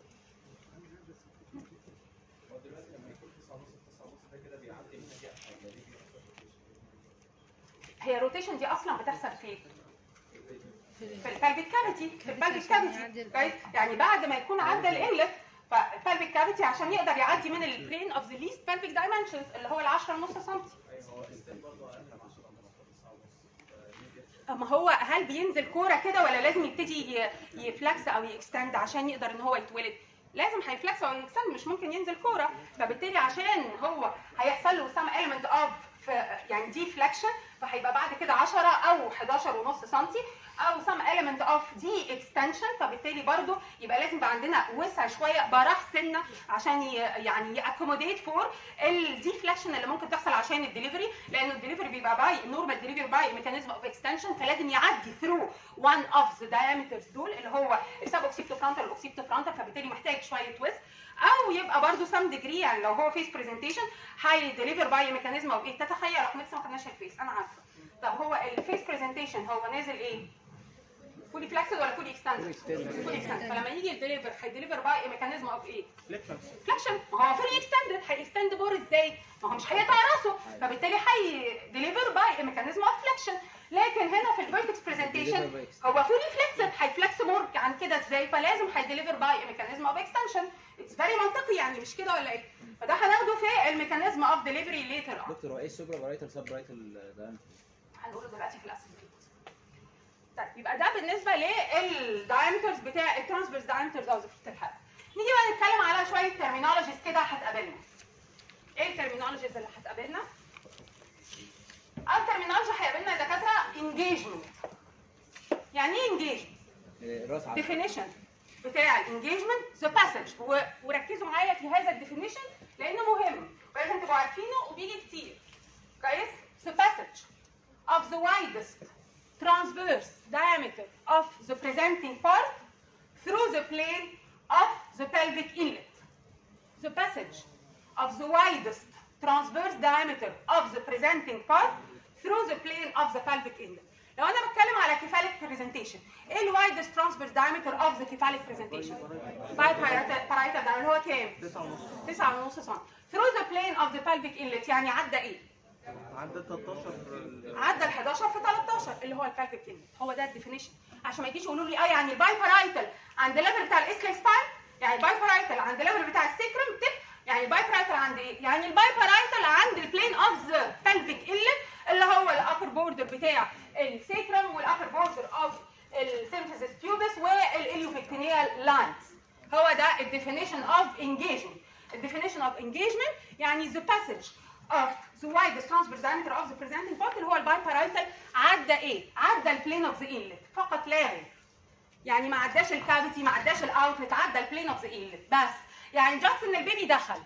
هي الروتيشن دي اصلا بتحصل فين؟ في البالفيك كافيتي، كويس؟ يعني بعد ما يكون عدى الانلت، فالبالفيك كافيتي عشان يقدر يعدي من البلين اوف ذا ليست بالفيك دايمنشنز اللي هو ال 10.5 سم. ما هو هل بينزل كوره كده، ولا لازم يبتدي يفلكس او يكستند عشان يقدر ان هو يتولد؟ لازم هيفلكس او يكستند، مش ممكن ينزل كوره. فبالتالي عشان هو هيحصل له سم element of يعني ديفلكشن، فهيبقى بعد كده 10 او 11.5 سم، او some element of دي اكستنشن، فبالتالي برضو يبقى لازم يبقى عندنا وسع شويه براح سنه عشان يعني ياكوموديت فور الديفلكشن اللي ممكن تحصل عشان الدليفري، لان الدليفري بيبقى باي نورمال دليفري باي ميكانيزم اوف اكستنشن، فلازم يعدي ثرو one of the diameters دول اللي هو السب اوكسيبتو فرونتال والاوكسيبتو فرونتال، فبالتالي محتاج شويه وسع، او يبقى برضو سم ديجري، يعني لو هو فيس برزنتيشن هاي ديليفر باي ميكانيزم اوف ايه. تتخيل احنا لسه ما خدناش الفيس، انا عارفه. طب هو الفيس برزنتيشن هو نازل ايه؟ فولي فلكسد ولا فولي اكستندد؟ فولي اكستندد. فلما يجي الدليفر هيدليفر باي ميكانيزم اوف ايه؟ فلكشن. ما هو فولي اكستندد، هيكستند بور ازاي؟ ما هو مش هيقطع راسه، فبالتالي هيدليفر باي ميكانيزم اوف فلكشن. لكن هنا في الفيرتكس برزنتيشن هو فولي فلكسد، هيفلكس مور عن كده ازاي؟ فلازم هيدليفر باي ميكانيزم اوف اكستنشن. اتس فيري منطقي يعني، مش كده ولا ايه؟ فده هناخده في الميكانيزم اوف دليفري ليتر. دكتور هو ايه السوبرا بارايتال سب بارايتال ده؟ هنقوله دلوقتي في الاسئله. طيب يبقى ده بالنسبه للدايمترز بتاع الترانسفيرس دايمترز اوف ذا فيتال هيد. نيجي بقى نتكلم على شويه ترمينولوجيز كده هتقابلنا. ايه الترمينولوجيز اللي هتقابلنا؟ اول ترمينولوجي هيقابلنا يا دكاتره انجيجمنت. يعني ايه انجيجمنت؟ راس عقل. ديفينيشن. بتاع الانجيجمنت ذا باسج، وركزوا معايا في هذا الديفينيشن لانه مهم ولازم تبقوا عارفينه وبيجي كتير. كويس؟ the passage of the widest transverse diameter of the presenting part through the plane of the pelvic inlet. The passage of the widest transverse diameter of the presenting part through the plane of the pelvic inlet. لو انا بتكلم على cephalic presentation، ايه ال widest transverse diameter of the cephalic presentation؟ parietal diameter هو كام؟ 9.5 سم. through the plane of the pelvic inlet يعني عدى ايه؟ عدى 13 عدى ال 11 في 13 اللي هو البلفيك inlet. هو ده الديفينيشن، عشان ما يجيش يقولوا لي يعني الباي بارايتال عند الليفل بتاع الاسكال سباين، يعني الباي بارايتال عند الليفل بتاع السيكرم تip، يعني الباي بارايتال عند ايه؟ يعني الباي بارايتال عند البلين اوف ذا pelvic inlet اللي هو الابر بوردر بتاع السيكرم والابر بوردر اوف السيمفيسيس بيوبس والاليوفيكتينيال لاينز. هو ده الديفينيشن اوف انجيجمنت. الديفينيشن اوف انجيجمنت يعني the passage of the widest transverse diameter of the presenting part اللي هو الباي بارايتال عدى ايه؟ عدى البلين اوف ذا انلت فقط لا غير. يعني ما عداش الكافيتي، ما عداش الاوتلت، عدى البلين اوف ذا انلت بس. يعني جاست ان البيبي دخل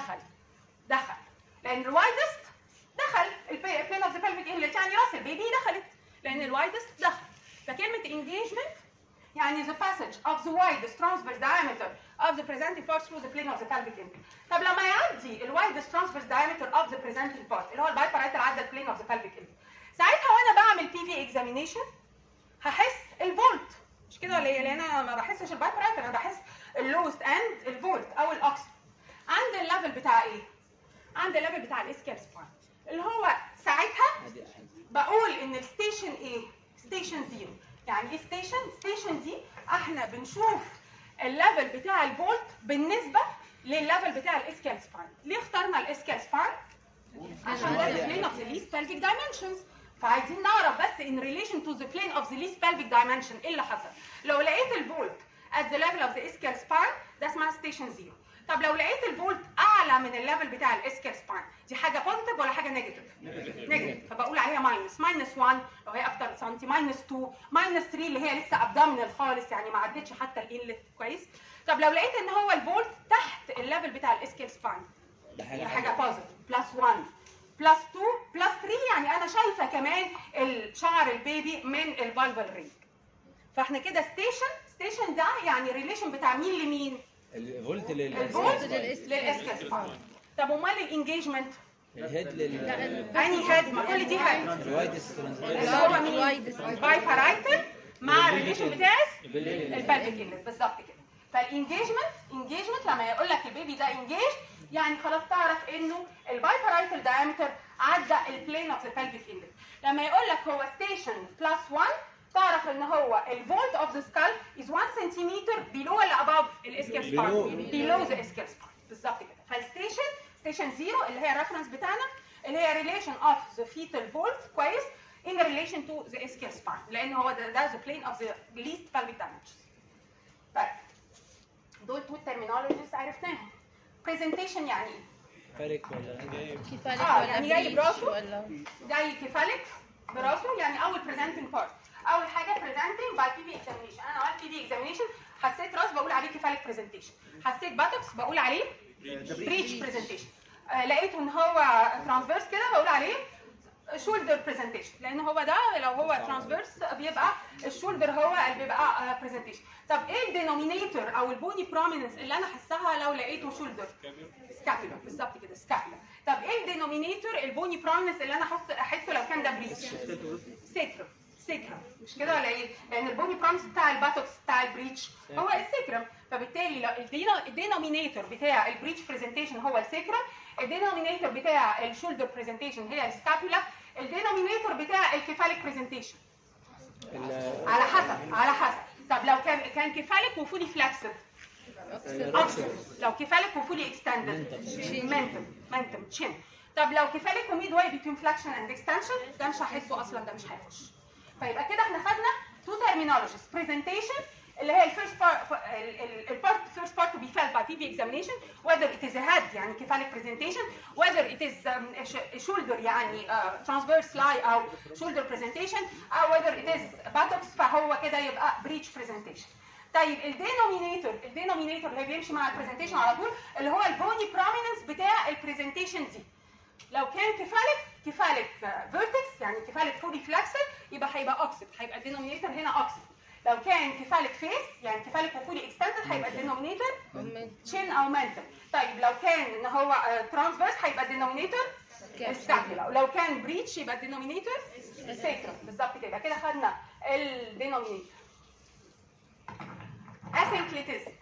لان الوايدست دخل البلين اوف ذا pelvic inlet، يعني راس البيبي دخلت لان الوايدست دخل. فكلمه engagement يعني the passage of the widest transverse diameter of the presenting part through the plane of the pelvic inlet. طب لما يعدي ال widest transverse diameter of the presenting part اللي هو الباي بارايتال عدى البلين of the pelvic inlet، ساعتها وانا بعمل بي في اكزامينيشن هحس الفولت، مش كده ولا ايه؟ لان انا ما بحسش الباي بارايتال، انا بحس اللوست اند الفولت او الاكسر عند الليفل بتاع ايه؟ عند الليفل بتاع الاسكال سباين اللي هو ساعتها بقول ان الستيشن ايه؟ ستيشن زيرو. يعني ايه ستيشن؟ ستيشن دي احنا بنشوف الليفل بتاع الفولت بالنسبه للليفل بتاع الاسكال سباين. ليه اخترنا الاسكال سباين؟ عشان ده البلين اوف ذا ليست pelvic dimensions. فعايزين نعرف بس in relation to the plane of the least pelvic dimension ايه اللي حصل. لو لقيت الفولت at the level of the ischial spine ده اسمها ستيشن زيرو. طب لو لقيت الفولت اعلى من الليفل بتاع الاسكال سباين دي حاجه بوزيتيف ولا حاجه نيجاتيف؟ نيجاتيف. فبقول عليها ماينس 1 لو هي اكتر سنتي، ماينس 2، ماينس 3 اللي هي لسه ابدومينال خالص يعني ما عدتش حتى الانلت. كويس؟ طب لو لقيت ان هو الفولت تحت الليفل بتاع الاسكال سباين ده حاجه بوزيتيف، بلس 1 بلس 2 بلس 3 يعني انا شايفه كمان الشعر البيبي من الفالفال رينج. فاحنا كده ستيشن ده يعني ريليشن بتاع مين لمين؟ الفولت للاسكال سباين. طب امال الانجيجمنت؟ الهيد انهي هيد؟ ما كل دي هيد الوايدست اللي هو مين؟ الباي بارايتال مع الريليشن بتاع البلفيك انلت بالظبط كده. فالانجيجمنت لما يقول لك البيبي ده انجيج يعني خلاص تعرف انه الباي بارايتال دايمتر عدى البلين اوف ذا pelvic inlet. لما يقول لك هو ستيشن بلس 1 تعرف ان هو الفولت اوف ذا سكال از 1 سنتيمتر below ولا above الاسكال سباين؟ below the اسكال سباين بالظبط كده. فالستيشن زيرو اللي هي الريفرنس بتاعنا اللي هي relation of the fetal volt كويس in relation to the ischial spine لان هو ده the plane of the least pelvic dimensions. طيب دول تو terminologies عرفناهم. presentation يعني ايه؟ فارق ولا كيفالك يعني جاي بريتش براسه ولا جاي كيفالك براسه يعني اول presenting part. اول حاجه presenting by PV examination. انا عملت PV examination حسيت راس بقول عليه كيفالك presentation، حسيت باتوكس بقول عليه بريتش presentation، لقيته ان هو ترانسفيرس كده بقول عليه شولدر برزنتيشن لان هو ده لو هو ترانسفيرس بيبقى الشولدر هو اللي بيبقى برزنتيشن. طب ايه الدينومينيتور او البوني بروميننس اللي انا احسها لو لقيته شولدر؟ سكابيولا بالظبط كده سكابيولا. طب ايه الدينومينيتور البوني بروميننس اللي انا احسه لو كان ده بريتش؟ سيكرم مش كده ولا ايه؟ لان البوني بروميننس بتاع الباتوكس بتاع البريتش هو السيكرم. فبالتالي لو الدينومينيتور بتاع البريتش برزنتيشن هو السيكرم، الدينومينيتور بتاع الشولدر برزنتيشن هي السكابيولا، الدينومينيتور بتاع الكيفاليك برزنتيشن على حسب. طب لو كان كيفاليك وفولي فلكسد اكتر، لو كيفاليك وفولي اكستندد منتم تشين. طب لو كيفاليك وميد واي بين فلكشن اند اكستنشن ده مش هحسه اصلا، ده مش هيخش. فيبقى كده احنا خدنا تو terminologies برزنتيشن اللي هي الفيرست part to be felt by PV examination whether it is a head يعني cephalic presentation whether it is shoulder يعني transverse lie أو shoulder presentation أو whether it is buttocks فهو كده يبقى breech presentation. طيب الدينومينيتور اللي بيمشي مع البرزنتيشن على طول اللي هو البوني بروميننس بتاع البرزنتيشن دي. لو كان كفالك فيرتكس يعني كفالك فولي فلكسل يبقى هيبقى اوكسيد، هيبقى الدينومينيتور هنا اوكسيد. لو كان كفالك فيس يعني كفالك وفولي اكستندد هيبقى الدينومينيتور تشين او منتل. طيب لو كان ان هو ترانسفيرس هيبقى الدينومينيتور سكابيولا، ولو كان بريتش يبقى الدينومينيتور سيكرم. بالظبط كده، كده خدنا الدينومينيتور. اسينكليتيزم.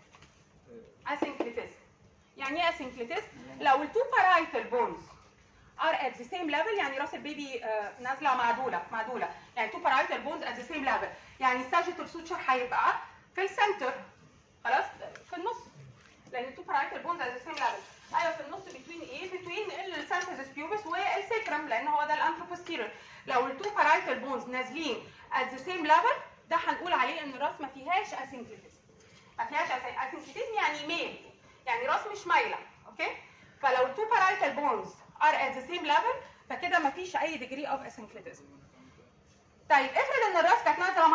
يعني ايه اسينكليتيزم؟ لو التو بارايتال بونز are at the same level يعني راس البيبي نازله معدوله يعني two parietal bones at the same level يعني الساجيتال سوتشر هيبقى في السنتر خلاص في النص لان two parietal bones at the same level. ايوه في النص between ايه؟ between السانترس بيوبس والسيكرم لان هو ده الانتروبوستيريور. لو التو بارايتال بونز نازلين at the same level ده هنقول عليه ان الراس ما فيهاش اسينكليتيزم. ما فيهاش اسينكليتيزم يعني ميل يعني راس مش مايله. اوكي؟ فلو التو بارايتال بونز are at the same level فكده مفيش اي degree of asynclitism. طيب افرض ان الراس كانت نازله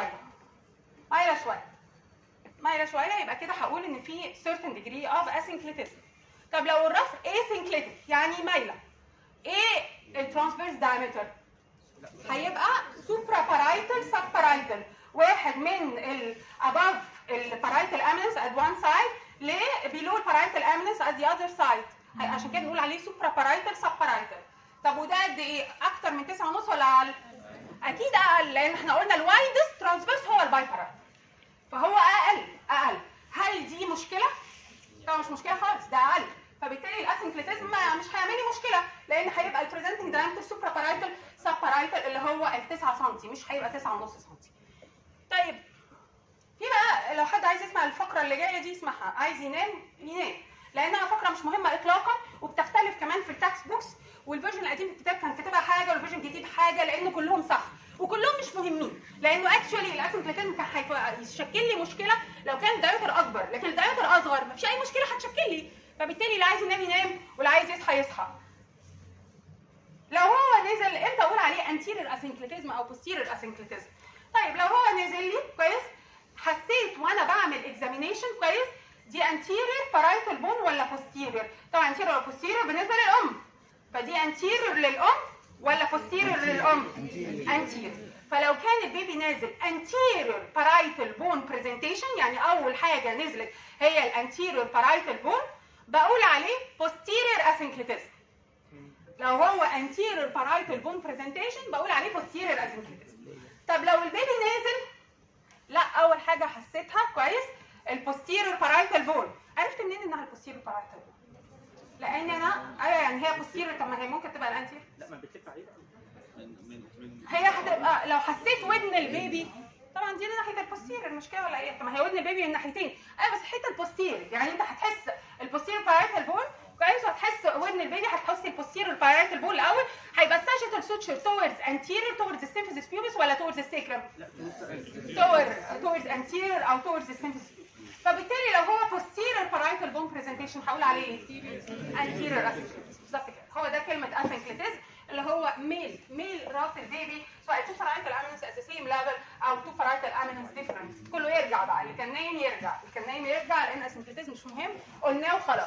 مايله شويه يبقى كده هقول ان في certain degree of asynclitism. طب لو الراس asynclitic يعني مايله ايه الترانسفيرس diameter؟ هيبقى supra-parietal sub-parietal واحد من above البارايتال eminence at one side ل below البارايتال eminence at the other side. عشان كده نقول عليه سوبرا بارايتال سب بارايتال. طب وده قد ايه؟ اكتر من 9.5 ولا اقل؟ اكيد اقل لان احنا قلنا الوايدست ترانسفيرس هو الباي بارايتال. فهو اقل. هل دي مشكله؟ طبعا مش مشكله خالص، ده اقل. فبالتالي الاسينكليتيزم مش هيعمل لي مشكله لان هيبقى البريزنتنج دايمتر سوبرا بارايتال سب بارايتال اللي هو ال 9 سم مش هيبقى 9.5 سم. طيب في بقى لو حد عايز يسمع الفقره اللي جايه دي اسمعها، عايز ينام لانها فقره مش مهمه اطلاقا وبتختلف كمان في التكست بوكس والفيرجن القديم في الكتاب كان كاتبها حاجه والفيرجن الجديد حاجه لان كلهم صح وكلهم مش مهمين لانه اكشولي الاسينكليتيزم كان هيشكل لي مشكله لو كان الدايمتر اكبر لكن الدايمتر اصغر مفيش اي مشكله هتشكل لي. فبالتالي اللي عايز ينام واللي عايز يصحى. لو هو نزل امتى اقول عليه انتيرير اسينكليتيزم او بوستيرير اسينكليتيزم؟ طيب لو هو نزل لي كويس حسيت وانا بعمل اكزامينيشن كويس دي anterior parietal bone ولا posterior؟ طبعا anterior ولا posterior بالنسبه للام. فدي anterior للام ولا posterior للام؟ anterior. فلو كان البيبي نازل anterior parietal bone presentation يعني اول حاجه نزلت هي الانتيريور parietal bone بقول عليه posterior asynclitism. لو هو anterior parietal bone presentation بقول عليه posterior asynclitism. طب لو البيبي نازل لا اول حاجه حسيتها كويس البوستيريور بارايتال بون. عرفت منين انها البوستيريور بارايتال بون؟ لان انا يعني هي بوستيريور. طب ما هي ممكن تبقى الانتيريور. لا ما بتلف عليه هي هتبقى لو حسيت ودن البيبي طبعا دي ناحيه البوستيريور المشكله ولا ايه؟ طب ما هي ودن البيبي من ناحيتين. ايوه بس حته البوستيريور يعني انت هتحس البوستيريور بارايتال بون كويس وهتحس ودن البيبي هتحس البوستيريور بارايتال بون الاول هيبقى الساجيتال سوتشر towards anterior towards السيمفيسيس بيوبس ولا towards السيكرم؟ towards anterior او towards السيمفيسيس بيوبس. فبالتالي لو هو posterior parietal bone presentation هقول عليه ايه؟ anterior asynclitism. بالظبط كده هو ده كلمه asynclitism اللي هو ميل راس البيبي سواء two parietal eminence at the same level او two parietal eminence different. كله يرجع بقى اللي كان نايم يرجع لان asynclitism مش مهم قلناه وخلاص.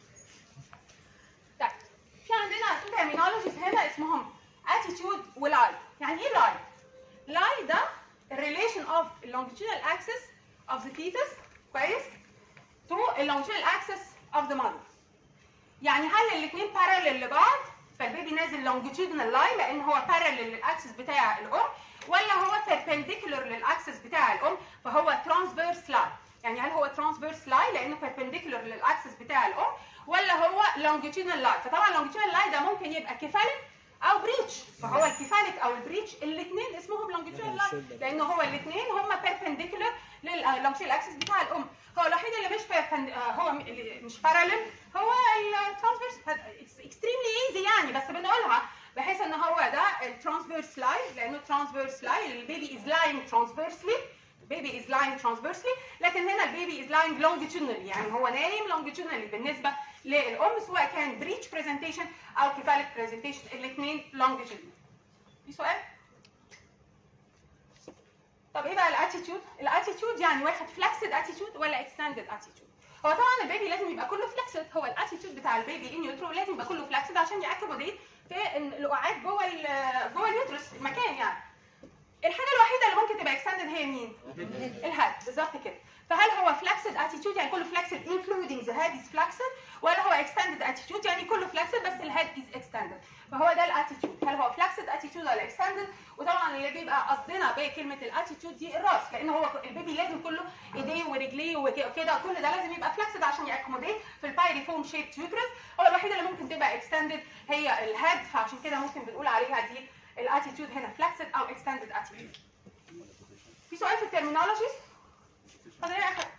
طيب في عندنا تو terminologies هنا اسمهم attitude ولاي. يعني ايه لاي؟ لاي ده relation of longitudinal axis of the fetus كويس to longitudinal axis of the mother. يعني هل الاثنين parallel لبعض فالبيبي نازل longitudinal line لان هو parallel للاكسس بتاع الام ولا هو perpendicular للاكسس بتاع الام فهو transverse line. يعني هل هو transverse line لانه perpendicular للاكسس بتاع الام ولا هو longitudinal line؟ فطبعا longitudinal line ده ممكن يبقى كفالك او بريتش. فهو الكفالك او البريتش الاثنين اسمهم longitudinal line لانه هو الاثنين هم perpendicular لللونجيتودينال اكسس بتاع الام. هو الوحيد اللي مش بارالل هو الترانسفيرس. اكستريملي ايزي يعني بس بنقولها بحيث ان هو ده الترانسفيرس لاين لانه الترانسفيرس لاين البيبي از لاينج ترانسفيرسلي لكن هنا البيبي از لاينج لونجيتودينالي يعني هو نايم لونجيتودينالي بالنسبه للام سواء كان بريتش برزنتيشن او كفالك برزنتيشن الاثنين لونجيتودينالي. في سؤال؟ طب ايه بقى الاتيتيود الاتيتيود؟ الاتيتيود يعني واخد فلكسد اتيتيود ولا اكستندد اتيتيود؟ هو طبعا البيبي لازم يبقى كله فلكسد، هو الاتيتيود بتاع البيبي ان يوترو لازم يبقى كله فلكسد عشان ياكوموديت في الوقعات جوه اليوترس المكان يعني. الحاجه الوحيده اللي ممكن تبقى اكستندد هي مين؟ الهيد بالظبط كده. فهل هو فلكسد اتيتيود يعني كله فلكسد including the head is flexed، ولا هو اكستندد اتيتيود يعني كله فلكسد بس الهيد is extended؟ فهو ده الاتيتيود، هل هو فلكسد اتيتيود ولا اكستندد؟ وطبعا اللي بيبقى قصدنا بكلمه الاتيتيود دي الراس، لان هو البيبي لازم كله ايديه ورجليه وكده كل ده لازم يبقى فلكسد عشان ياكوموديت في البايريفورم شيب يوترس. هو الوحيده اللي ممكن تبقى اكستندد هي الهيد، فعشان كده ممكن بنقول عليها دي الاتيتيود هنا فلكسد او اكستندد اتيتيود. في سؤال في الترمينولوجيز؟ اتفضل يا اخي.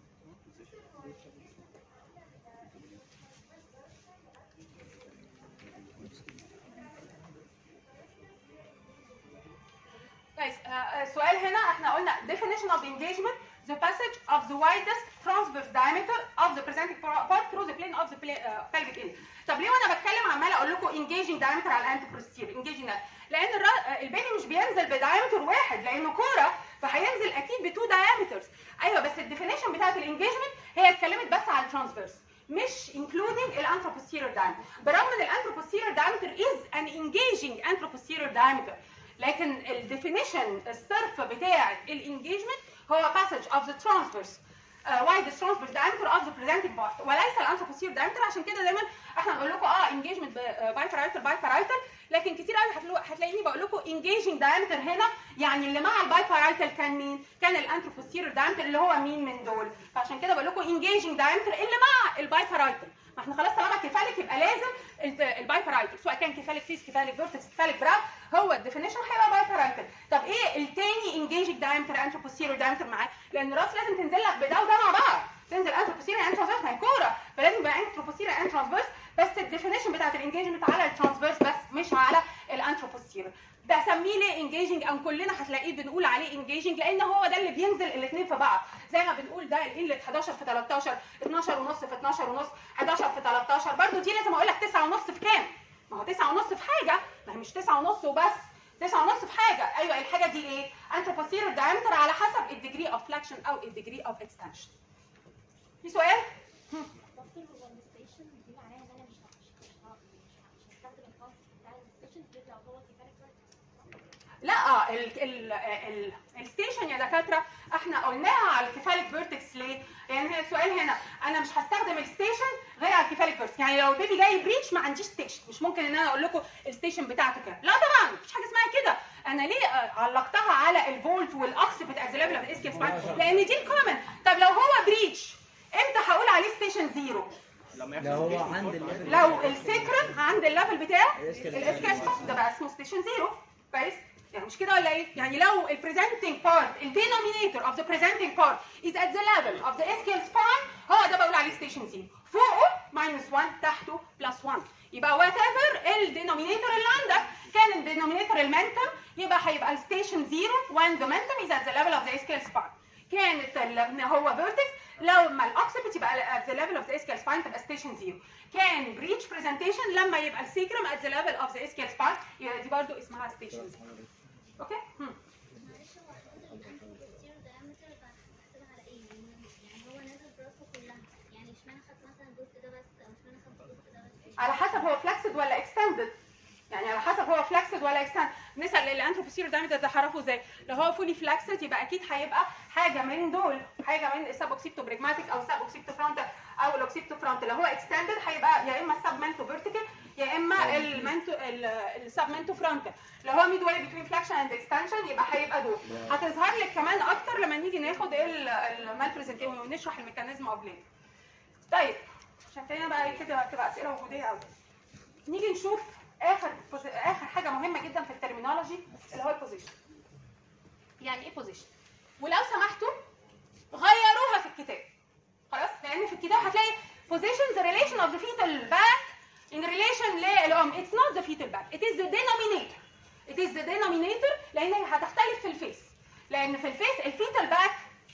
كويس. السؤال هنا احنا قلنا definition of engagement the passage of the widest transverse diameter of the presenting part through the plane of the pelvic area. طب ليه وانا بتكلم عماله اقول لكم engaging diameter على الانتروبوستير engaging لان البيبي مش بينزل بدايمتر واحد لانه كوره، فهينزل اكيد ب2 diameters. ايوه بس الديفينيشن بتاعت الانجيجمنت هي اتكلمت بس على الترانسفيرس مش including الانتروبوستيريور diameter، برغم ان الانتروبوستيريور diameter is an engaging anteroposterior diameter، لكن الديفينيشن الصرف بتاع الانجيجمنت هو passage of the transverse widest transverse diameter of the presenting part وليس الانتروبوستيريور diameter. عشان كده دايما احنا بنقول لكم engagement بايبارايتال، لكن كتير قوي هتلاقيني بقول لكم engaging diameter هنا يعني اللي مع البايبارايتال كان مين؟ كان الانتروبوستيريور diameter اللي هو مين من دول؟ فعشان كده بقول لكم engaging diameter اللي مع البايبارايتال. ما احنا خلاص طالما كفالك يبقى لازم البايبارايتال، سواء كان كفالك فيس كفالك فيرتكس كفالك براو، هو الديفينيشن هيبقى بايبارايتال. طب ايه التاني engaging diameter انتروبوستيريور diameter معاه؟ لان الراس لازم تنزل لك بده وده مع بعض، تنزل انتروبوستيريور اند ترانسفيرس، ما هي كوره فلازم يبقى انتروبوستيريور اند ترانسفيرس، بس الديفينيشن بتاعت الانجيجمنت على الترانسفيرس بس مش على الانتروبوستيريور. بسميه ليه انجيجنج او كلنا هتلاقيه بنقول عليه انجيجنج لان هو ده اللي بينزل الاثنين في بعض، زي ما بنقول ده الانلت 11 في 13 12 ونص في 12 ونص 11 في 13. برضو دي لازم اقول لك 9 ونص في كام؟ ما هو 9 ونص في حاجه، ما هي مش 9 ونص وبس، 9 ونص في حاجه. ايوه الحاجه دي ايه؟ anteroposterior diameter على حسب الديجري اوف فلكشن او الديجري اوف اكستنشن. في سؤال؟ دكتور هو الستيشن دي معناها ان انا مش هستخدم الكونسيبت بتاع الستيشن غير لو هو كفالك لا الستيشن يا دكاتره احنا قلناها على الكفالك فيرتكس ليه؟ لان السؤال هنا انا مش هستخدم الستيشن غير على الكفالك فيرتكس، يعني لو البيبي جاي بريتش ما عنديش ستيشن، مش ممكن ان انا اقول لكم الستيشن بتاعته كام، لا طبعا مفيش حاجه اسمها كده. انا ليه علقتها على الفولت والاكس بتاع الزلابله بالاسكيل سباين؟ لان دي الكومن. طب لو هو بريتش امتى هقول عليه ستيشن زيرو؟ لو هو عند الليفل، لو السكرم عند الليفل بتاع الاسكيل سباين ده بقى اسمه ستيشن زيرو. كويس؟ يعني مش كده ولا ايه؟ يعني لو ال presenting part ال denominator of the presenting part is at the level of the ischial spine هو ده بقول عليه station 0، فوقه -1 تحته +1، يبقى whatever ال denominator اللي عندك، كان ال denominator المنتم يبقى هيبقى station 0 when the mentum is at the level of the ischial spine. كانت هو vertex لما الاوكسبت يبقى at the level of the ischial spine تبقى station 0. كان breech presentation لما يبقى السيكرم at the level of the ischial spine يبقى دي برضو اسمها station 0. اوكي؟ معلش هو الانتروبوستيريور دايمتر بحسبها على ايه؟ يعني هو نازل براسه كلها، يعني اشمعنى خد مثلا الجزء ده بس او اشمعنى خد الجزء ده بس؟ على حسب هو فلكسد ولا اكستندد، يعني على حسب هو فلكسد ولا اكستندد. نسال الانتروبوستيريور دايمتر ده هعرفه ازاي؟ لو هو فولي فلكسد يبقى اكيد هيبقى حاجه من دول، حاجه من السب اوكسيبتو بريجماتيك او سب اوكسيبتو فرونتال او الاوكسيبتو فرونتال. لو هو اكستندد هيبقى يا اما السب منتو فيرتيكال يا اما المنتو السب منتو فرونتال. لو هو ميد واي بتوين فلكشن اند اكستنشن يبقى هيبقى دول. هتظهر لك كمان اكتر لما نيجي ناخد المال بريزنتيشن ونشرح الميكانيزم اوف ليد. طيب عشان كده بقى كده تبقى اسئله وجوديه قوي. نيجي نشوف اخر حاجه مهمه جدا في الترمينولوجي اللي هو البوزيشن. يعني ايه بوزيشن؟ ولو سمحتوا غيروها في الكتاب خلاص، لان في الكتاب هتلاقي position the relation of the fetal back in relation للام. It's not the fetal back, it is the denominator. It is the denominator لان هي هتختلف في الفيس، لان في الفيس الفيتال باك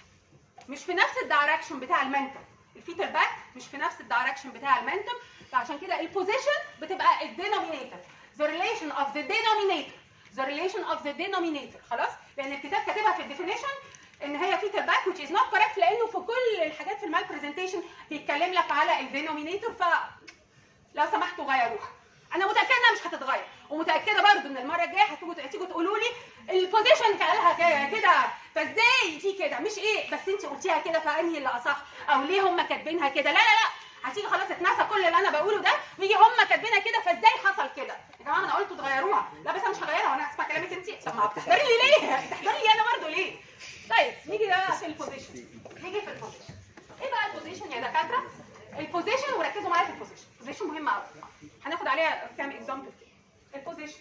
مش في نفس الدايركشن بتاع المنتم، الفيتال باك مش في نفس الدايركشن بتاع المنتم، فعشان كده البوزيشن بتبقى الدينومينيتور. The relation of the denominator. The relation of the denominator. خلاص؟ لأن الكتاب كاتبها في الديفينيشن ان هي فيتال باك which is not correct لانه في كل الحاجات في المال برزنتيشن بيتكلم لك على الدينومينيتور، لو سمحتوا غيروها. انا متاكده انها مش هتتغير، ومتاكده برضو ان المره الجايه هتيجوا تقولوا لي البوزيشن قالها كده فازاي دي كده مش ايه بس انت قلتيها كده فانهي اللي اصح او ليه هم كاتبينها كده. لا لا لا، هتيجي خلاص اتنسى كل اللي انا بقوله ده ويجي هم كاتبينها كده فازاي حصل كده. يا جماعه انا قلت تغيروها. لا بس انا مش هغيرها وانا اسمع كلامك انت. طب ما بتحضري لي ليه؟ بتحضري لي انا برضو ليه؟ طيب نيجي بقى في البوزيشن. نيجي في البوزيشن. ايه بقى البوزيشن يا دكاتره؟ البوزيشن وركزوا معايا في البوزيشن. البوزيشن مهمه قوي. هناخد عليها كام اكزامبل. البوزيشن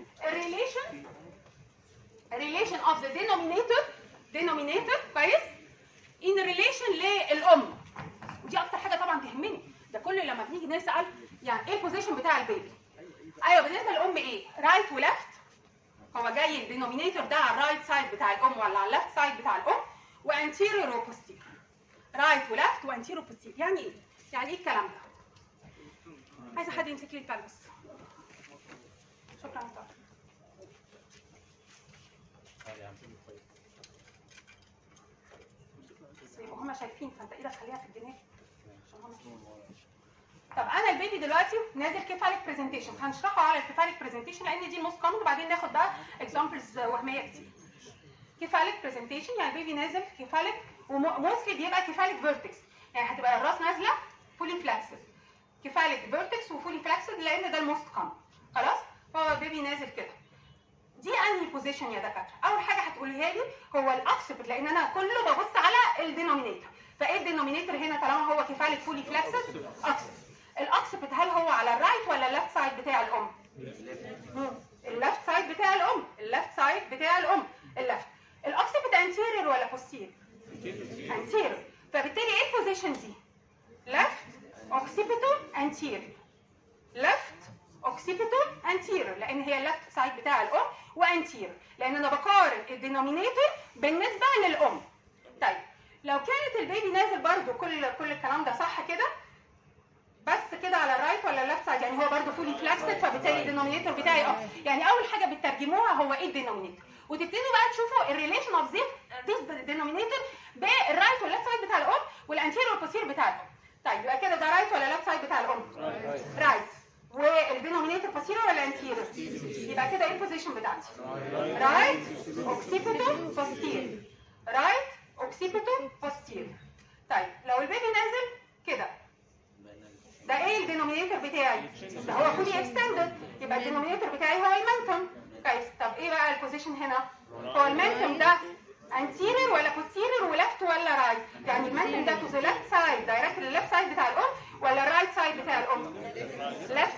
relation of the denominator كويس in relation للام. ودي اكتر حاجه طبعا تهمني. ده كل لما بنيجي نسال يعني ايه البوزيشن بتاع البيبي. ايوه بالنسبه للام ايه؟ رايت وليفت. هو جاي الدينومينيتور ده على الرايت سايد بتاع الام ولا على الليفت سايد بتاع الام، وانتيريور وبوستيريور. رايت وليفت وانتيريور وبوستيريور. يعني ايه؟ يعني ايه الكلام ده؟ عايزه حد يمسك لي الكلبس. شكرا لك. هم شايفين فانت ايدك خليها في الجنيه. طب انا البيبي دلوقتي نازل كيفاليك برزنتيشن، هنشرحه على الكيفاليك برزنتيشن لان دي الموست كومن، وبعدين ناخد بقى اكزامبلز وهميه كتير. كيفاليك برزنتيشن يعني البيبي نازل كيفاليك، وموستلي بيبقى كيفاليك فيرتكس، يعني هتبقى الراس نازله فولي فلاكسد. كيفاليك فيرتكس وفولي فلاكسد لان ده الموست كومن. خلاص؟ فهو البيبي نازل كده. دي انهي بوزيشن يا دكاتره؟ اول حاجه هتقوليها لي هو الاكسبت، لان انا كله ببص على الدينومينيتور. فايه الدينومينيتور هنا طالما هو كيفاليك فولي فلاكسد؟ اكسبت. الاكسبت هل هو على الرايت ولا الليفت سايد بتاع الام؟ الليفت سايد بتاع الام. الليفت سايد بتاع الام. الليفت. الاكسبت انتيريور ولا بوستيريور؟ انتيريور. فبالتالي ايه البوزيشن دي؟ ليفت اوكسيبيتو انتيريور. ليفت اوكسيبيتو انتيريور لان هي الليفت سايد بتاع الام، وانتيريور لان انا بقارن الدينومينيتور بالنسبه للام. طيب لو كانت البيبي نازل برضو كل الكلام ده صح كده بس كده على الرايت ولا الليفت سايد، يعني هو برضو فولي فلاكسد، فبالتالي الدينومينيتور بتاعي يعني اول حاجه بتترجموها هو ايه الدينومينيتور، وتبتدوا بقى تشوفوا الريليشن اوف ذيس دينومينيتور بالرايت والليفت سايد بتاع الام والانتيريور والبوستيريور بتاع الام. طيب يبقى كده ده رايت ولا ليفت سايد بتاع الام؟ رايت. والدينومينيتور بوستيريور ولا انتيريور؟ يبقى كده ايه البوزيشن بتاعتي؟ رايت اوكسيبيتو بوستيريور. رايت اوكسيبيتو بوستيريور. طيب لو البيبي نازل كده ده ايه الدينومينيتور بتاعي؟ ده هو فولي اكستندد، يبقى الدينومينيتور بتاعي هو المنتم. كويس. طب ايه بقى البوزيشن هنا؟ هو المنتم ده انتيريور ولا بوستيريور وليفت ولا رايت؟ يعني المنتم ده تو ذا ليفت سايد دايركت للليفت سايد بتاع الام ولا الرايت سايد بتاع الام؟ ليفت.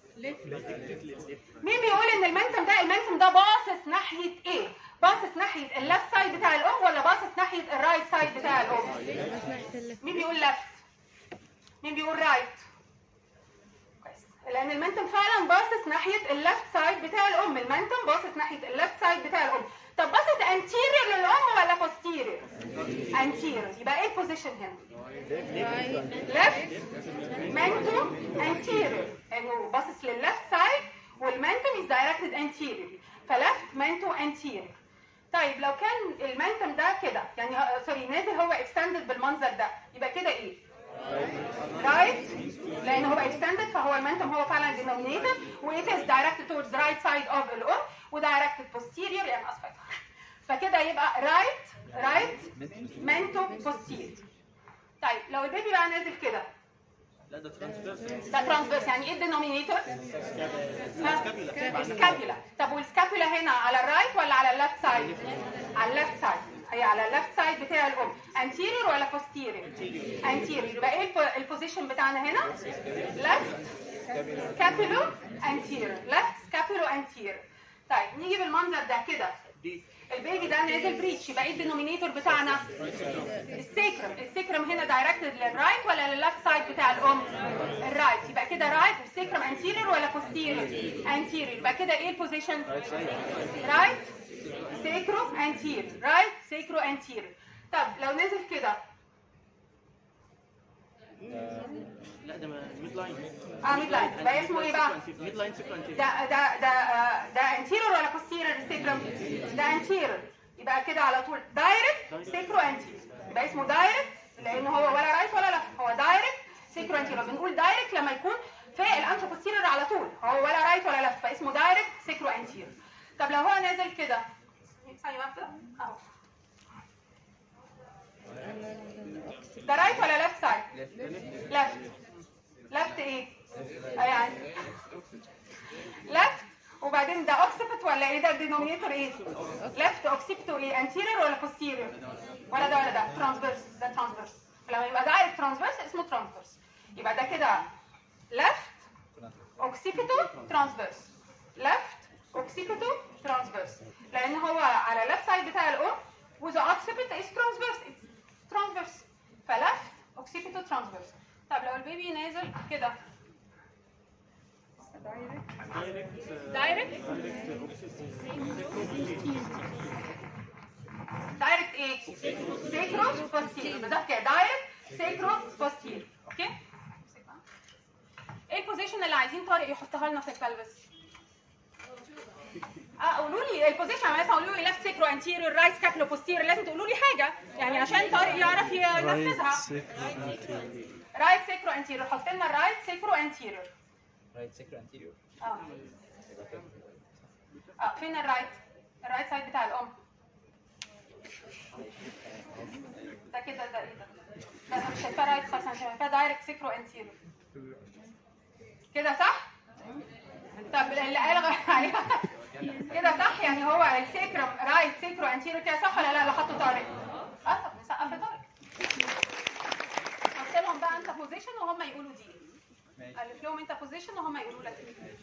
مين بيقول ان المنتم ده باصص ناحيه ايه؟ باصص ناحيه الليفت سايد بتاع الام ولا باصص ناحيه الرايت سايد بتاع الام؟ مين بيقول ليفت؟ مين بيقول رايت؟ كويس. لان المنتم فعلا باصص ناحيه الليفت سايد بتاع الام. المنتم باصص ناحيه الليفت سايد بتاع الام. طب باصص انتيريور للام ولا بوستيريور؟ انتيريور. يبقى ايه البوزيشن هنا؟ ليفت منتو انتيريور، انه باصص للليفت سايد والمنتم از دايركتد انتيريور، فليفت منتو انتيريور. طيب لو كان المنتم ده كده يعني سوري نازل هو اكستندد بالمنظر ده، يبقى كده ايه؟ رايت، لان هو اكستندد فهو المنتم هو فعلا denominator وit is directed towards the right side of الام ودايركتد posterior يعني اسفل. فكده يبقى رايت منتو posterior. طيب لو البيبي بقى نازل كده لا ده ترانسفيرس. ده ترانسفيرس، يعني ايه الدينومينيتور؟ سكابيولا. طب والسكابيولا هنا على الرايت ولا على الليفت سايد؟ على الليفت سايد. هي على الليفت سايد بتاع الام. انتيريور ولا بوستيريور؟ انتيريور. يبقى ايه البوزيشن بتاعنا هنا؟ ليفت سكابيولو انتيريور. ليفت سكابيولو انتيريور. طيب نيجي بالمنظر ده كده، البيبي ده نازل بريتش، يبقى ايه الدينومينيتور بتاعنا؟ السيكرم هنا دايركتد للرايت ولا للليفت سايد بتاع الام؟ الرايت. يبقى كده رايت. السيكرم انتيريور ولا بوستيريور؟ انتيريور. يبقى كده ايه البوزيشن؟ رايت سيكرو انتيريور. رايت سيكرو انتيريور. طب لو نزل كده لا ده ميد لاين. ميد لاين. يبقى اسمه ايه بقى؟ ميد لاين سيكو انتيريور. ده انتيريور ولا بوستيريور السيكرم؟ ده انتيريور. يبقى كده على طول دايركت سيكرو انتيريور، يبقى اسمه دايركت لان هو ولا رايت ولا لفت، هو دايركت سيكرو انتيريور. بنقول دايركت لما يكون في الانترو بوستيريور على طول، هو ولا رايت ولا لفت، فاسمه دايركت سيكرو انتيريور. طب لو هو نازل كده ثانيه واحده اهو، ده رايت ولا لفت سايد؟ لفت. لفت ايه؟ يعني لفت، وبعدين ده اوكسيبت ولا ايه؟ ده الدينومينيتور ايه؟ لفت اوكسيبتو ايه؟ انتيريور ولا بوستيريور؟ ولا ده ولا ده؟ ترانسفيرس. ده ترانسفيرس. فلما يبقى دايركت ترانسفيرس اسمه ترانسفيرس. يبقى ده كده لفت اوكسيبتو ترانسفيرس. لفت اوكسيبتو ترانسفيرس، لان هو على اللفت سايد بتاع الام وذا اوكسيبت از ترانسفيرس. ترانسفيرس، فلفت اوكسيبتو ترانسفيرس. طب لو البيبي نازل كده دايركت ايه؟ سيكرو بوستيريور. بالظبط كده دايركت سيكرو بوستيريور. اوكي. ايه البوزيشن اللي عايزين طارق يحطها لنا في البلفس؟ قولوا لي البوزيشن. مثلا قولوا لي ليفت سيكرو انتيريور، رايت سكابولو بوستيريور، لازم تقولوا لي حاجه يعني عشان طارق يعرف ينفذها. رايت سيكرو انتيريور. حط لنا الرايت سيكرو انتيريور. رايت سيكرو انتيريور. فين الرايت؟ الرايت سايد بتاع الام. ده كده ده ايه ده؟ ده انا مش شايفاه رايت خالص، انا شايفاه دايركت سيكرو انتيريور. كده صح؟ طب اللي قال عليها كده صح؟ يعني هو السيكرو رايت سيكرو انتيريور كده صح ولا لا اللي حطه طارق؟ طب نسقف لطارق. قلت لهم بقى انت بوزيشن وهم يقولوا دي. الف لهم انت بوزيشن وهم يقولوا لك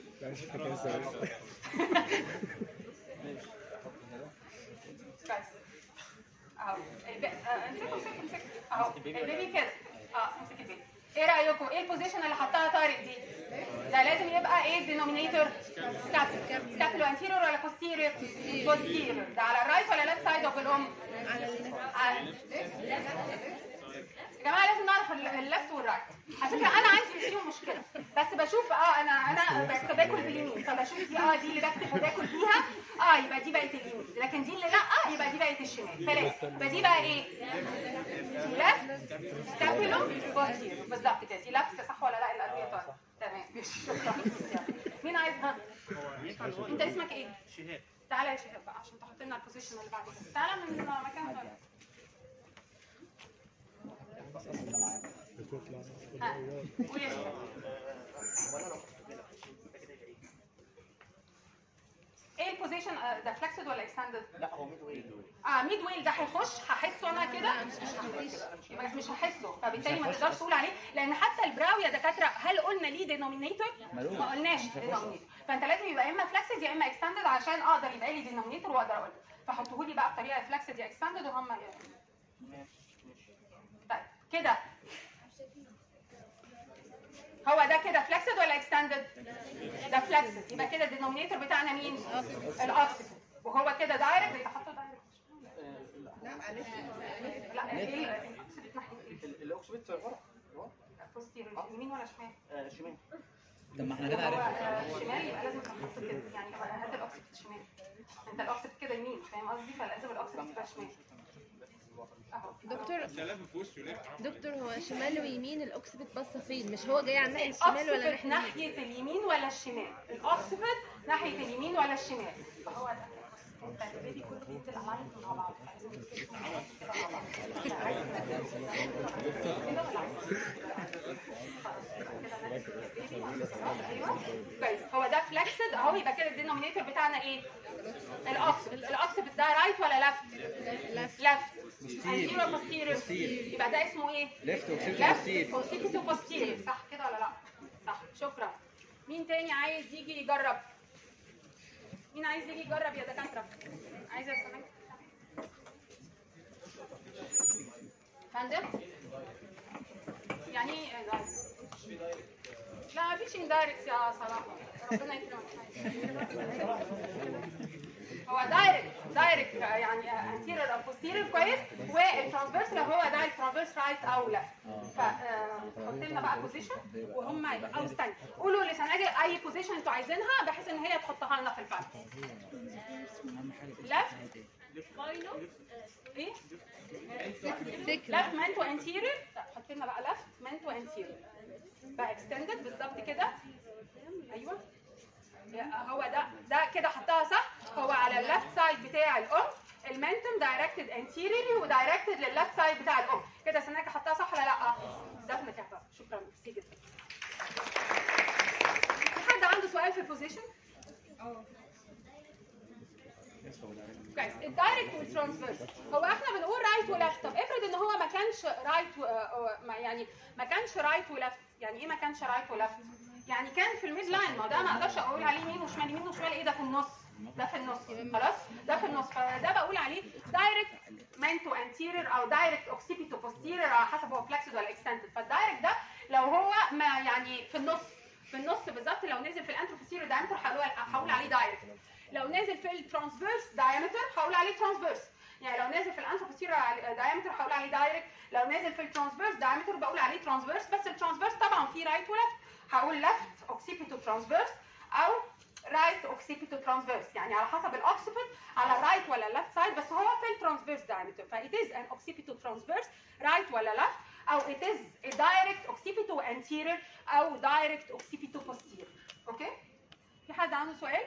كويس. اهو امسكوا اهو البيبي كده. امسك البيبي. ايه رايكم؟ ايه البوزيشن اللي حطها طارق دي؟ ده لازم يبقى ايه الدينومينيتور؟ سكابولو انتيريور ولا بوستيريور؟ بوستيريور. ده على الرايت ولا ليفت سايد اوف الام؟ على يا جماعه لازم نعرف الليفت والرايت. على فكره انا عندي فيهم مشكله، بس بشوف انا باكل باليمين، فبشوف دي دي اللي بكتب وباكل بيها يبقى دي بقت اليمين، لكن دي اللي لا يبقى دي بقت الشمال. ثلاثه يبقى دي بقى ايه؟ ليفت سكابولو بوستيريور. بالظبط كده. دي لابسه صح ولا لا الادويه طالعه؟ تمام ماشي شكرا. مين عايزها؟ انت اسمك ايه؟ شهاب. تعالى يا شهاب بقى عشان تحط لنا البوزيشن اللي بعد كده. تعالى من مكان قول يا شباب. ايه البوزيشن ده؟ فلكسد ولا اكستندد؟ لا هو ميد ويل. ميد ويل. ده هيخش هحسه انا كده؟ مش هحسه، فبالتالي ما تقدرش تقول عليه، لان حتى البراو يا دكاتره هل قلنا ليه دينومينيتور؟ ما قلناش دينومينيتور. فانت لازم يبقى اما فلكسد يا اما اكستندد عشان اقدر يبقى لي دينومينيتور واقدر اقول. فحطوه لي بقى بطريقه فلكسد يا اكستندد وهم طيب كده. هو ده كده فلكسد ولا اكستندد؟ ده فلكسد. يبقى كده الدينومينيتور بتاعنا مين؟ الاوكسيد. وهو كده دايركت بيتحطوا دايركت. لا ايه الاوكسبت ورا بوستيريور يمين ولا شمال؟ شمال. طب ما احنا كده عرفنا شمال يبقى لازم نحط كده، يعني هات الاوكسيد شمال. انت الاوكسيد كده يمين، فاهم قصدي؟ فلازم الاوكسيد تبقى شمال. دكتور هو شمال ويمين الاوكسبت باصه فين؟ مش هو جاي على ناحيه الشمال ولا ناحيه اليمين ولا الشمال؟ الاوكسيد ناحيه اليمين ولا الشمال؟ فهو ده البيبي كله بينزل على مع بعض. كويس. هو ده فلكسد اهو. يبقى كده الدينومينيتور بتاعنا ايه؟ الاوكسيد. الاوكسيد ده رايت ولا لفت؟ لفت. انتيريور بوستيريور. يبقى ده اسمه ايه؟ ليفت اوكسيبتو بوستيريور. صح كده ولا لا؟ صح. شكرا. مين تاني عايز يجي يجرب؟ مين عايز يجي يجرب يا دكاتره؟ عايزه اسمعك فندم. يعني ايه لا مفيش اندايركت يا صلاح، ربنا يكرمك. هو دايركت يعني انتيريور او بوستيريور كويس، والترانسفيرس لو هو دايركت ترانسفيرس رايت او لا. فحط لنا بقى بوزيشن وهم او استنى قولوا لسناجل اي بوزيشن انتوا عايزينها بحيث ان هي تحطها لنا في البالانس. لفت ماينس فكرة. لفت منتو انتيرير، حط لنا بقى لفت منتو انتيرير بقى اكستندد بالظبط كده. ايوه هو ده كده حطها صح. هو على اللفت سايد بتاع الام المنتم دايركتد انتيريري ودايركتد لللفت سايد بتاع الام كده. سناك حطها صح ولا لا؟ دفنك يا بابا. شكرا ميرسي جدا. في حد عنده سؤال في البوزيشن؟ كويس. الدايركت والترانسفيرس هو احنا بنقول رايت ولفت. طب افرض ان هو ما كانش رايت يعني ما كانش رايت ولفت. يعني ايه ما كانش رايت ولفت؟ يعني كان في الميد لاين. ما ده ما اقدرش اقول عليه يمين وشمال. يمين وشمال ايه؟ ده في النص. ده في النص خلاص. ده في النص. فده بقول عليه دايركت منتو انتيرير او دايركت اوكسيبيتو بوستيرير على حسب هو فلكسد ولا اكستنتد. فالدايركت ده لو هو ما يعني في النص بالظبط. لو نزل في الانتروبوستيرير دايمتر هقول عليه دايركت. لو نازل في الترانسفيرس دايمتر هقول عليه ترانسفيرس. يعني لو نازل في الانتروبوستيرير دايمتر هقول عليه دايركت. لو نازل في الترانسفيرس دايمتر بقول عليه ترانسفيرس. بس الترانسفيرس طبعا فيه رايت ولفت. هقول لفت اوكسيبيتو ترانسفيرس او رايت اوكسيبيتو ترانسفيرس. يعني على حسب الاوكسيبيت على الرايت ولا اللفت سايد. بس هو في الترانسفيرس دايمتر فايت از ان اوكسيبيتو ترانسفيرس رايت ولا لفت او ات از دايركت اوكسيبيتو انتيرير او دايركت اوكسيبيتو بوستيرير. اوكي؟ في حد عنده سؤال؟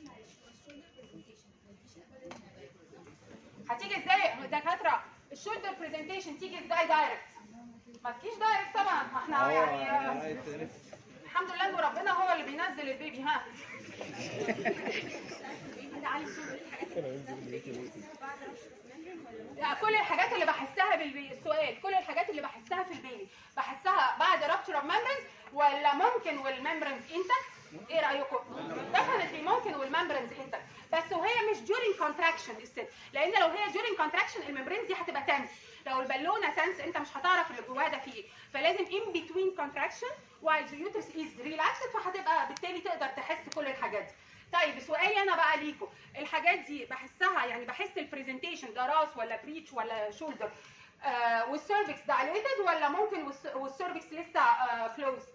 هتيجي ازاي دكاتره الشولدر برزنتيشن؟ تيجي ازاي دايركت؟ ما تجيش دايركت طبعا. ما احنا يعني الحمد لله ان ربنا هو اللي بينزل البيبي. ها كل الحاجات اللي بحسها السؤال كل الحاجات اللي بحسها في البيبي بحسها بعد رابتشر اوف ممبرنز ولا ممكن والممبرنز انتكت؟ ايه رايكم؟ ديفنتلي ممكن والممبرنز انتكت. بس وهي مش during contraction الست. لان لو هي during contraction الممبرنز دي هتبقى تنس. لو البالونه تنس انت مش هتعرف اللي جواها ده فيه ايه. فلازم in between contraction while the uterus is relaxed. فهتبقى بالتالي تقدر تحس كل الحاجات دي. طيب سؤالي انا بقى ليكم الحاجات دي بحسها يعني بحس البرزنتيشن ده راس ولا بريتش ولا شولدر والسيرفكس دايليتد ولا ممكن والسيرفكس لسه كلوزد؟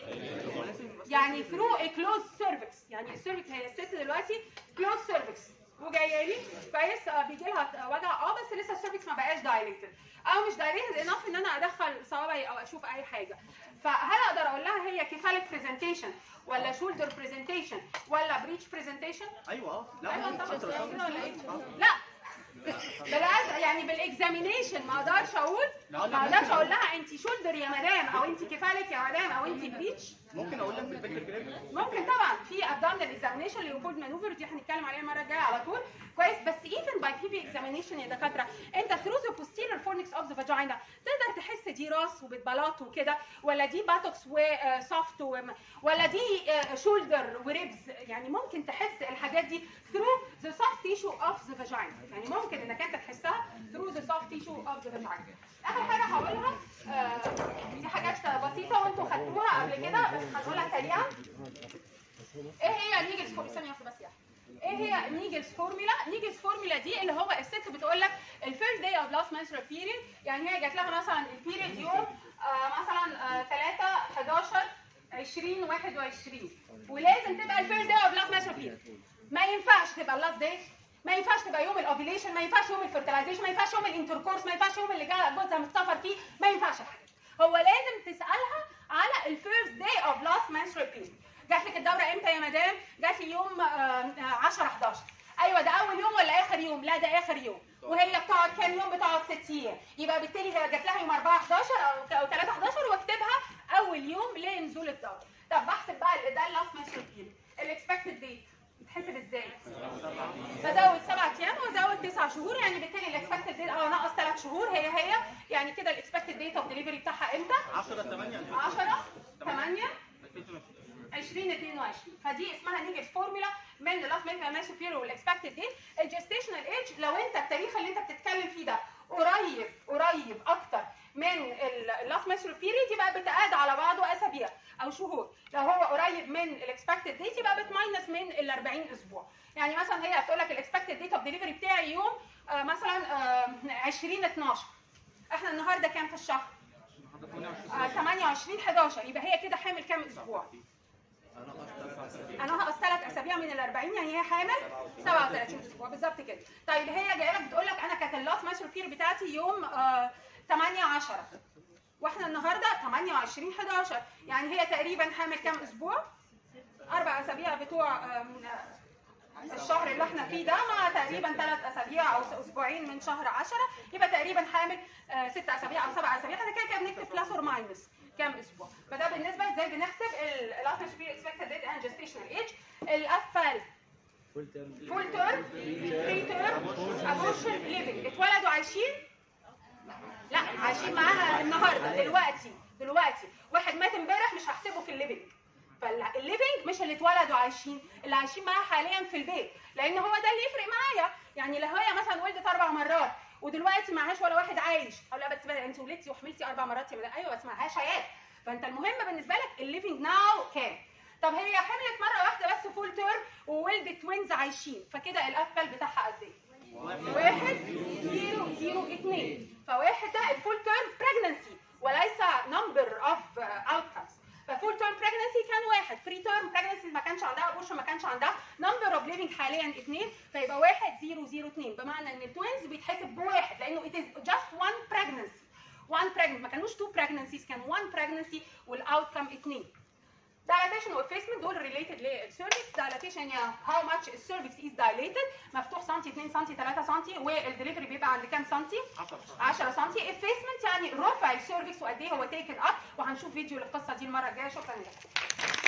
يعني ثرو ا كلوز سيرفكس. يعني السيرفكس هي الست دلوقتي كلوز سيرفكس وجايه لي كويس بيجي لها وجع بس لسه السيرفكس ما بقاش دايليتد او مش دايليتد انف ان انا ادخل صوابعي او اشوف اي حاجه. فهل اقدر اقول لها هي كيفاليك برزنتيشن ولا شولدر برزنتيشن ولا بريتش برزنتيشن؟ ايوه لا ايوه ممكن طبعا. تبقى لا بالعكس يعني بالاكزامينيشن ما اقدرش اقول لها انت شولدر يا مدام او انت كيفاليك يا مدام او انت بريتش. ممكن اقول لك بالفكر كده. ممكن طبعا في ابدومينال اكزامينيشن ليوبولد مانوفر دي هنتكلم عليها المره الجايه على طول كويس. بس even by PV examination يا دكاتره انت through the posterior fornix of the vagina تقدر تحس دي راس وبتبلاط وكده ولا دي باتوكس وسوفت ولا دي شولدر وريبز. يعني ممكن تحس الحاجات دي through the soft tissue of the vagina. يعني ممكن انك انت تحسها through the soft tissue of the vagina. اخر حاجه هقولها دي حاجات بسيطه وانتوا خدتوها قبل كده بس هنقولها سريعا. ايه هي نيجلز ثانيه واحده بس يا ايه هي نيجلز فورمولا؟ نيجلز فورمولا دي اللي هو الست بتقول لك الفيرست داي اوف لاست menstrual بيريد. يعني هي جات لها مثلا البيريد يوم مثلا 3 11 20 21 ولازم تبقى الفيرست داي اوف لاست menstrual بيريد. ما ينفعش تبقى اللاست داي، ما ينفعش تبقى يوم الاوفيليشن، ما ينفعش يوم الفيرتلايزيشن، ما ينفعش يوم الانتركورس، ما ينفعش يوم اللي جوزها مستفر فيه، ما ينفعش الحاجات. هو لازم تسالها على الفيرست داي اوف لاست menstrual بيريد. جات لك الدوره امتى يا مدام؟ جات لي يوم 10 11. ايوه ده اول يوم ولا اخر يوم؟ لا ده اخر يوم. وهي بتقعد كام يوم؟ بتقعد 6 ايام. يبقى بالتالي هي جات لها يوم 4 11 او 3 11 واكتبها اول يوم لنزول الدوره. طب بحسب بقى ده اللاست menstrual بيريد. الاكسبكتد ديت بتحسب ازاي؟ بزود 7 ايام وازود 9 شهور. يعني بالتالي الاكسبكتد ديت ناقص 3 شهور هي يعني كده الاكسبكتد ديت اوف ديليفري بتاعها امتى؟ 10 8 2022. فدي اسمها نيجلز فورمولا من اللاست menstrual بيريد والاكسبكتد ديت. الجستيشنال ايج لو انت التاريخ اللي انت بتتكلم فيه ده قريب اكتر من اللاست menstrual بيريد يبقى بتقاد على بعضه اسابيع او شهور. لو هو قريب من الاكسبكتد ديت يبقى بتماينس من ال 40 اسبوع. يعني مثلا هي هتقول لك الاكسبكتد ديت اوف ديليفري بتاعي يوم مثلا 20 12. احنا النهارده كام في الشهر؟ 28 11. يبقى هي كده حامل كام اسبوع؟ انا هقص 3 اسابيع من ال 40 يعني هي حامل 37 اسبوع بالظبط كده. طيب هي جايه لك بتقول لك انا كانت اللاست menstrual بيريد بتاعتي يوم 8 10 واحنا النهارده 28 11 يعني هي تقريبا حامل كام اسبوع؟ 4 اسابيع بتوع الشهر اللي احنا فيه ده مع تقريبا 3 اسابيع او اسبوعين من شهر 10 يبقى تقريبا حامل 6 اسابيع او 7 اسابيع. احنا كده بنكتب بلس اور ماينس كام اسبوع. فده بالنسبه ازاي بنحسب الافتر سبير اكسبكتد ديت اند جستيشنال ايج. الافال فول تيرم بري تيرم ابورشن ليفنج اتولدوا عايشين؟ لا عايشين معاها النهارده دلوقتي واحد مات امبارح مش هحسبه في الليفنج. فالليفنج مش اللي اتولدوا عايشين، اللي عايشين معاها حاليا في البيت، لان هو ده اللي يفرق معايا. يعني لو هي مثلا ولدت 4 مرات ودلوقتي معهاش ولا واحد عايش، او لا بس انت ولدتي وحملتي 4 مرات يا مدام، ايوه بس معهاش عيال، فانت المهم بالنسبه لك الليفنج ناو كام. طب هي حملت مره واحده بس فول تيرم وولدت توينز عايشين، فكده الافل بتاعها قد ايه؟ 1 0 0 2. فواحد ده الفول تيرم بريجنسي وليس نمبر اوف اوتكمز. ففول تيرم بريجنسي كان 1، بري تيرم بريجنسي ما كانش عندها ابورشن، ما كانش عندها نمبر اوف ليفنج حاليا 2، فيبقى 1 0 0 2. بمعنى ان التوينز بيتحسب بواحد لانه it is just one pregnancy. ما كانوش 2 pregnancies، كان 1 pregnancy والاوتكم 2. dilatation وeffacement دول related للسيرفكس. dilatation يعني how much السيرفكس is dilated، مفتوح سنتي 2 سنتي 3 سنتي، والدليفري بيبقى عند كام سنتي؟ 10 سنتي. effacement يعني رفع السيرفكس وقد ايه هو taken up، وهنشوف فيديو للقصه دي المره الجايه. شكرا لكم.